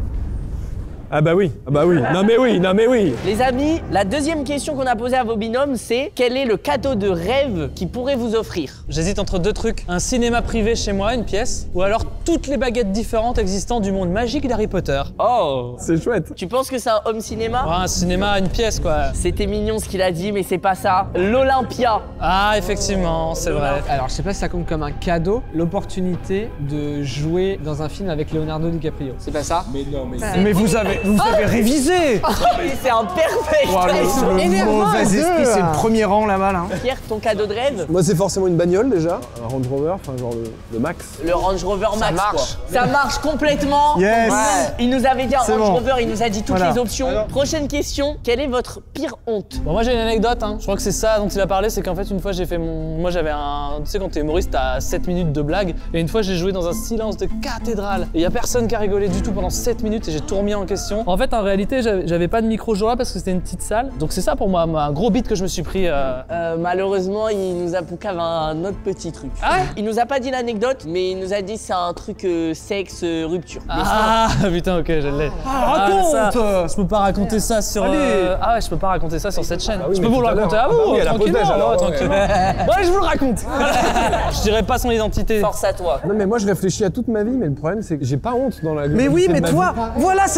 [SPEAKER 6] Ah bah oui, Non mais oui.
[SPEAKER 1] Les amis, la deuxième question qu'on a posée à vos binômes, c'est quel est le cadeau de rêve qu'ils pourraient vous offrir?
[SPEAKER 5] J'hésite entre deux trucs. Un cinéma privé chez moi, une pièce, ou alors toutes les baguettes différentes existant du monde magique d'Harry Potter.
[SPEAKER 1] Oh.
[SPEAKER 6] C'est chouette.
[SPEAKER 1] Tu penses que c'est un home cinéma?
[SPEAKER 5] Ouais, un cinéma, une pièce quoi.
[SPEAKER 1] C'était mignon ce qu'il a dit, mais c'est pas ça. L'Olympia.
[SPEAKER 5] Ah effectivement, c'est vrai.
[SPEAKER 3] Alors je sais pas si ça compte comme un cadeau, l'opportunité de jouer dans un film avec Leonardo DiCaprio. C'est pas ça?
[SPEAKER 7] Mais vous avez révisé.
[SPEAKER 1] C'est un perfect.
[SPEAKER 7] Oh, le mauvais esprit, c'est le premier rang là-bas. Là.
[SPEAKER 1] Pierre, ton cadeau de rêve?
[SPEAKER 6] Moi c'est forcément une bagnole déjà. Un Range Rover, enfin genre le max.
[SPEAKER 1] Le Range Rover Max, quoi. Ça marche complètement.
[SPEAKER 7] Yes.
[SPEAKER 1] Ouais. Il nous avait dit un
[SPEAKER 7] C'est
[SPEAKER 1] Range
[SPEAKER 7] bon.
[SPEAKER 1] Rover, il nous a dit toutes
[SPEAKER 7] Voilà.
[SPEAKER 1] les options. Prochaine question, quelle est votre pire honte?
[SPEAKER 5] Bon, moi j'ai une anecdote, hein. Je crois que c'est ça dont il a parlé, c'est qu'en fait une fois j'ai fait mon... Moi j'avais un... Tu sais quand t'es humoriste t'as 7 minutes de blague et une fois j'ai joué dans un silence de cathédrale et y a personne qui a rigolé du tout pendant 7 minutes et j'ai tout remis en question. En fait en réalité j'avais pas de micro ce jour-là parce que c'était une petite salle. Donc c'est ça pour moi, un gros beat que je me suis pris.
[SPEAKER 1] Malheureusement, il nous a poucave un autre petit truc.
[SPEAKER 5] Ah ouais?
[SPEAKER 1] Il nous a pas dit l'anecdote, mais il nous a dit c'est un truc sexe rupture. Mais
[SPEAKER 5] Ah putain ok je l'ai.
[SPEAKER 7] raconte.
[SPEAKER 5] Ça, je peux pas raconter ça sur...
[SPEAKER 7] Allez.
[SPEAKER 5] Ah ouais je peux pas raconter ça sur cette chaîne.
[SPEAKER 6] oui,
[SPEAKER 5] je peux
[SPEAKER 6] mais
[SPEAKER 5] vous le
[SPEAKER 6] tout à
[SPEAKER 5] raconter
[SPEAKER 6] l'heure.
[SPEAKER 5] à vous,
[SPEAKER 6] Ah bah oui, à la pause
[SPEAKER 5] tranquillement.
[SPEAKER 6] d'âge, alors,
[SPEAKER 5] ouais,
[SPEAKER 6] ouais.
[SPEAKER 5] tranquillement. Ouais je vous le raconte. Je dirais pas son identité.
[SPEAKER 1] Force à toi.
[SPEAKER 6] Non mais moi je réfléchis à toute ma vie, mais le problème c'est que j'ai pas honte dans la
[SPEAKER 7] Mais oui,
[SPEAKER 6] globalité
[SPEAKER 7] mais
[SPEAKER 6] de ma
[SPEAKER 7] toi,
[SPEAKER 6] vie.
[SPEAKER 7] voilà, c'est le problème.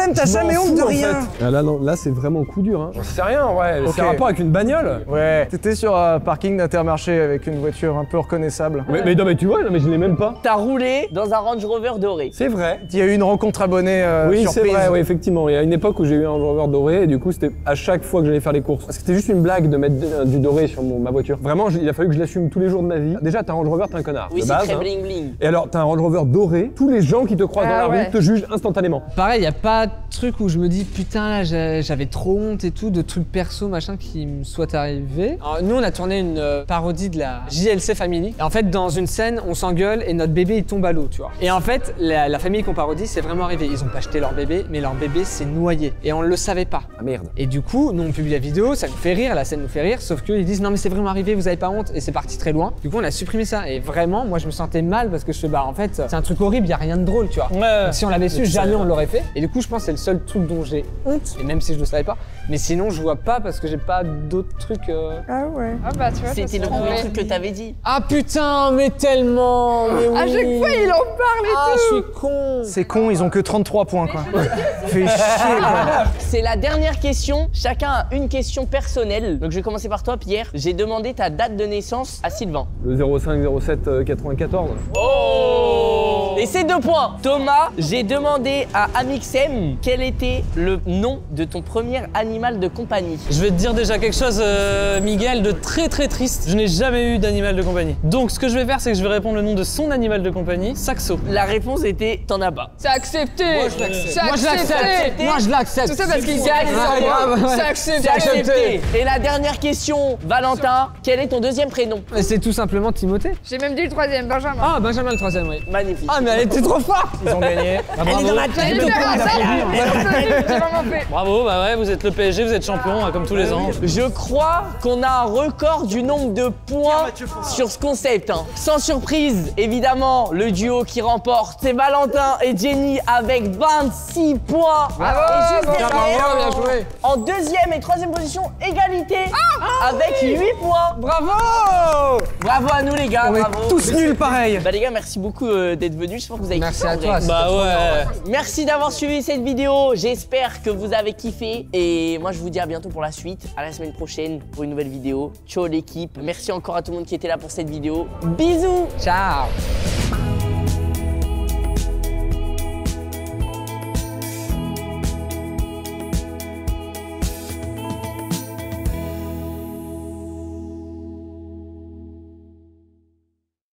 [SPEAKER 7] Antoine, t'as jamais honte de rien.
[SPEAKER 6] Ah là, non, là, c'est vraiment coup dur. Hein. J'en sais rien, ouais.
[SPEAKER 7] Ok.
[SPEAKER 6] C'est un rapport avec une bagnole.
[SPEAKER 7] Ouais, t'étais sur un parking d'Intermarché avec une voiture un peu reconnaissable.
[SPEAKER 6] Mais non, mais tu vois, non, mais je l'ai même pas.
[SPEAKER 1] T'as roulé dans un Range Rover doré.
[SPEAKER 6] C'est vrai.
[SPEAKER 7] Il y a eu une rencontre abonnée
[SPEAKER 6] Oui,
[SPEAKER 7] surprise.
[SPEAKER 6] c'est vrai, oui, effectivement. Il y a une époque où j'ai eu un Range Rover doré et du coup, c'était à chaque fois que j'allais faire les courses. Parce que c'était juste une blague de mettre du doré sur ma voiture. Vraiment, il a fallu que je l'assume tous les jours de ma vie. Déjà, t'as un Range Rover, t'es un connard.
[SPEAKER 1] Oui,
[SPEAKER 6] de
[SPEAKER 1] c'est
[SPEAKER 6] base,
[SPEAKER 1] très
[SPEAKER 6] hein.
[SPEAKER 1] bling bling.
[SPEAKER 6] Et alors, t'as un Range Rover doré, tous les gens qui te croisent dans la
[SPEAKER 2] ouais.
[SPEAKER 6] rue te jugent instantanément.
[SPEAKER 3] Pareil, y a pas de truc où je me dis putain là j'avais trop honte et tout, de trucs perso machin qui me soient arrivés. Alors, nous on a tourné une parodie de la JLC Family. Et en fait dans une scène on s'engueule et notre bébé il tombe à l'eau, tu vois. Et en fait la famille qu'on parodie c'est vraiment arrivé. Ils ont pas acheté leur bébé mais leur bébé s'est noyé et on le savait pas.
[SPEAKER 6] Ah merde.
[SPEAKER 3] Et du coup nous on publie la vidéo, ça nous fait rire, la scène nous fait rire, sauf qu'ils disent non mais c'est vraiment arrivé, vous avez pas honte et c'est parti très loin. Du coup on a supprimé ça et vraiment moi je me sentais mal parce que je fais bah en fait c'est un truc horrible, y a rien de drôle, tu vois. Donc, si on l'avait su, jamais on l'aurait fait. Et du coup, je pense que c'est le seul truc dont j'ai honte, et même si je le savais pas. Mais sinon, je vois pas parce que j'ai pas d'autres trucs.
[SPEAKER 2] Ah ouais. Ah bah tu vois,
[SPEAKER 1] C'était le premier truc que t'avais dit.
[SPEAKER 3] Ah putain, mais tellement. Mais oui.
[SPEAKER 2] À chaque fois, il en parle et
[SPEAKER 3] Ah,
[SPEAKER 2] tout.
[SPEAKER 3] je suis con.
[SPEAKER 7] C'est con, ils ont que 33 points quoi. Fait chier quoi.
[SPEAKER 1] C'est la dernière question. Chacun a une question personnelle. Donc je vais commencer par toi, Pierre. J'ai demandé ta date de naissance à Sylvain.
[SPEAKER 6] Le 05 07 94.
[SPEAKER 1] Oh! Et c'est 2 points. Thomas, j'ai demandé à Amixem quel était le nom de ton premier animal de compagnie.
[SPEAKER 5] Je vais te dire déjà quelque chose, Miguel, de très très triste. Je n'ai jamais eu d'animal de compagnie. Donc ce que je vais faire, c'est que je vais répondre le nom de son animal de compagnie, Saxo.
[SPEAKER 1] La réponse était t'en as pas.
[SPEAKER 2] C'est accepté.
[SPEAKER 3] Moi, je l'accepte. Moi, je l'accepte.
[SPEAKER 2] Tout ça parce qu'il
[SPEAKER 1] C'est accepté.
[SPEAKER 2] C'est accepté.
[SPEAKER 1] C'est accepté. Et la dernière question, Valentin, quel est ton deuxième prénom?
[SPEAKER 3] C'est tout simplement Timothée.
[SPEAKER 2] J'ai même dit le troisième, Benjamin.
[SPEAKER 3] Ah, Benjamin le troisième, oui.
[SPEAKER 1] Magnifique.
[SPEAKER 3] Ah, mais elle était trop forte.
[SPEAKER 7] Ils ont gagné.
[SPEAKER 1] Elle est dans ma tête.
[SPEAKER 2] J'ai vraiment fait.
[SPEAKER 5] Bravo, bah ouais, vous êtes le PSG, vous êtes champion, comme tous les ans.
[SPEAKER 1] Je crois qu'on a un record du nombre de points sur ce concept. Hein. Sans surprise, évidemment, le duo qui remporte, c'est Valentin et Jenny avec 26 points. Et juste derrière,
[SPEAKER 3] bien joué.
[SPEAKER 1] en deuxième et troisième position, égalité avec 8 points.
[SPEAKER 3] Bravo.
[SPEAKER 1] Bravo à nous les gars,
[SPEAKER 7] On est
[SPEAKER 1] bravo.
[SPEAKER 7] tous nuls pareil.
[SPEAKER 1] Bah les gars, merci beaucoup d'être venus. J'espère que vous avez
[SPEAKER 3] Merci
[SPEAKER 1] kiffé.
[SPEAKER 3] à
[SPEAKER 1] en
[SPEAKER 3] toi.
[SPEAKER 1] vrai.
[SPEAKER 5] Bah ouais.
[SPEAKER 1] Merci d'avoir suivi cette vidéo. J'espère que vous avez kiffé. Et moi, je vous dis à bientôt pour la suite. À la semaine prochaine pour une nouvelle vidéo. Ciao l'équipe. Merci encore à tout le monde qui était là pour cette vidéo. Bisous.
[SPEAKER 3] Ciao.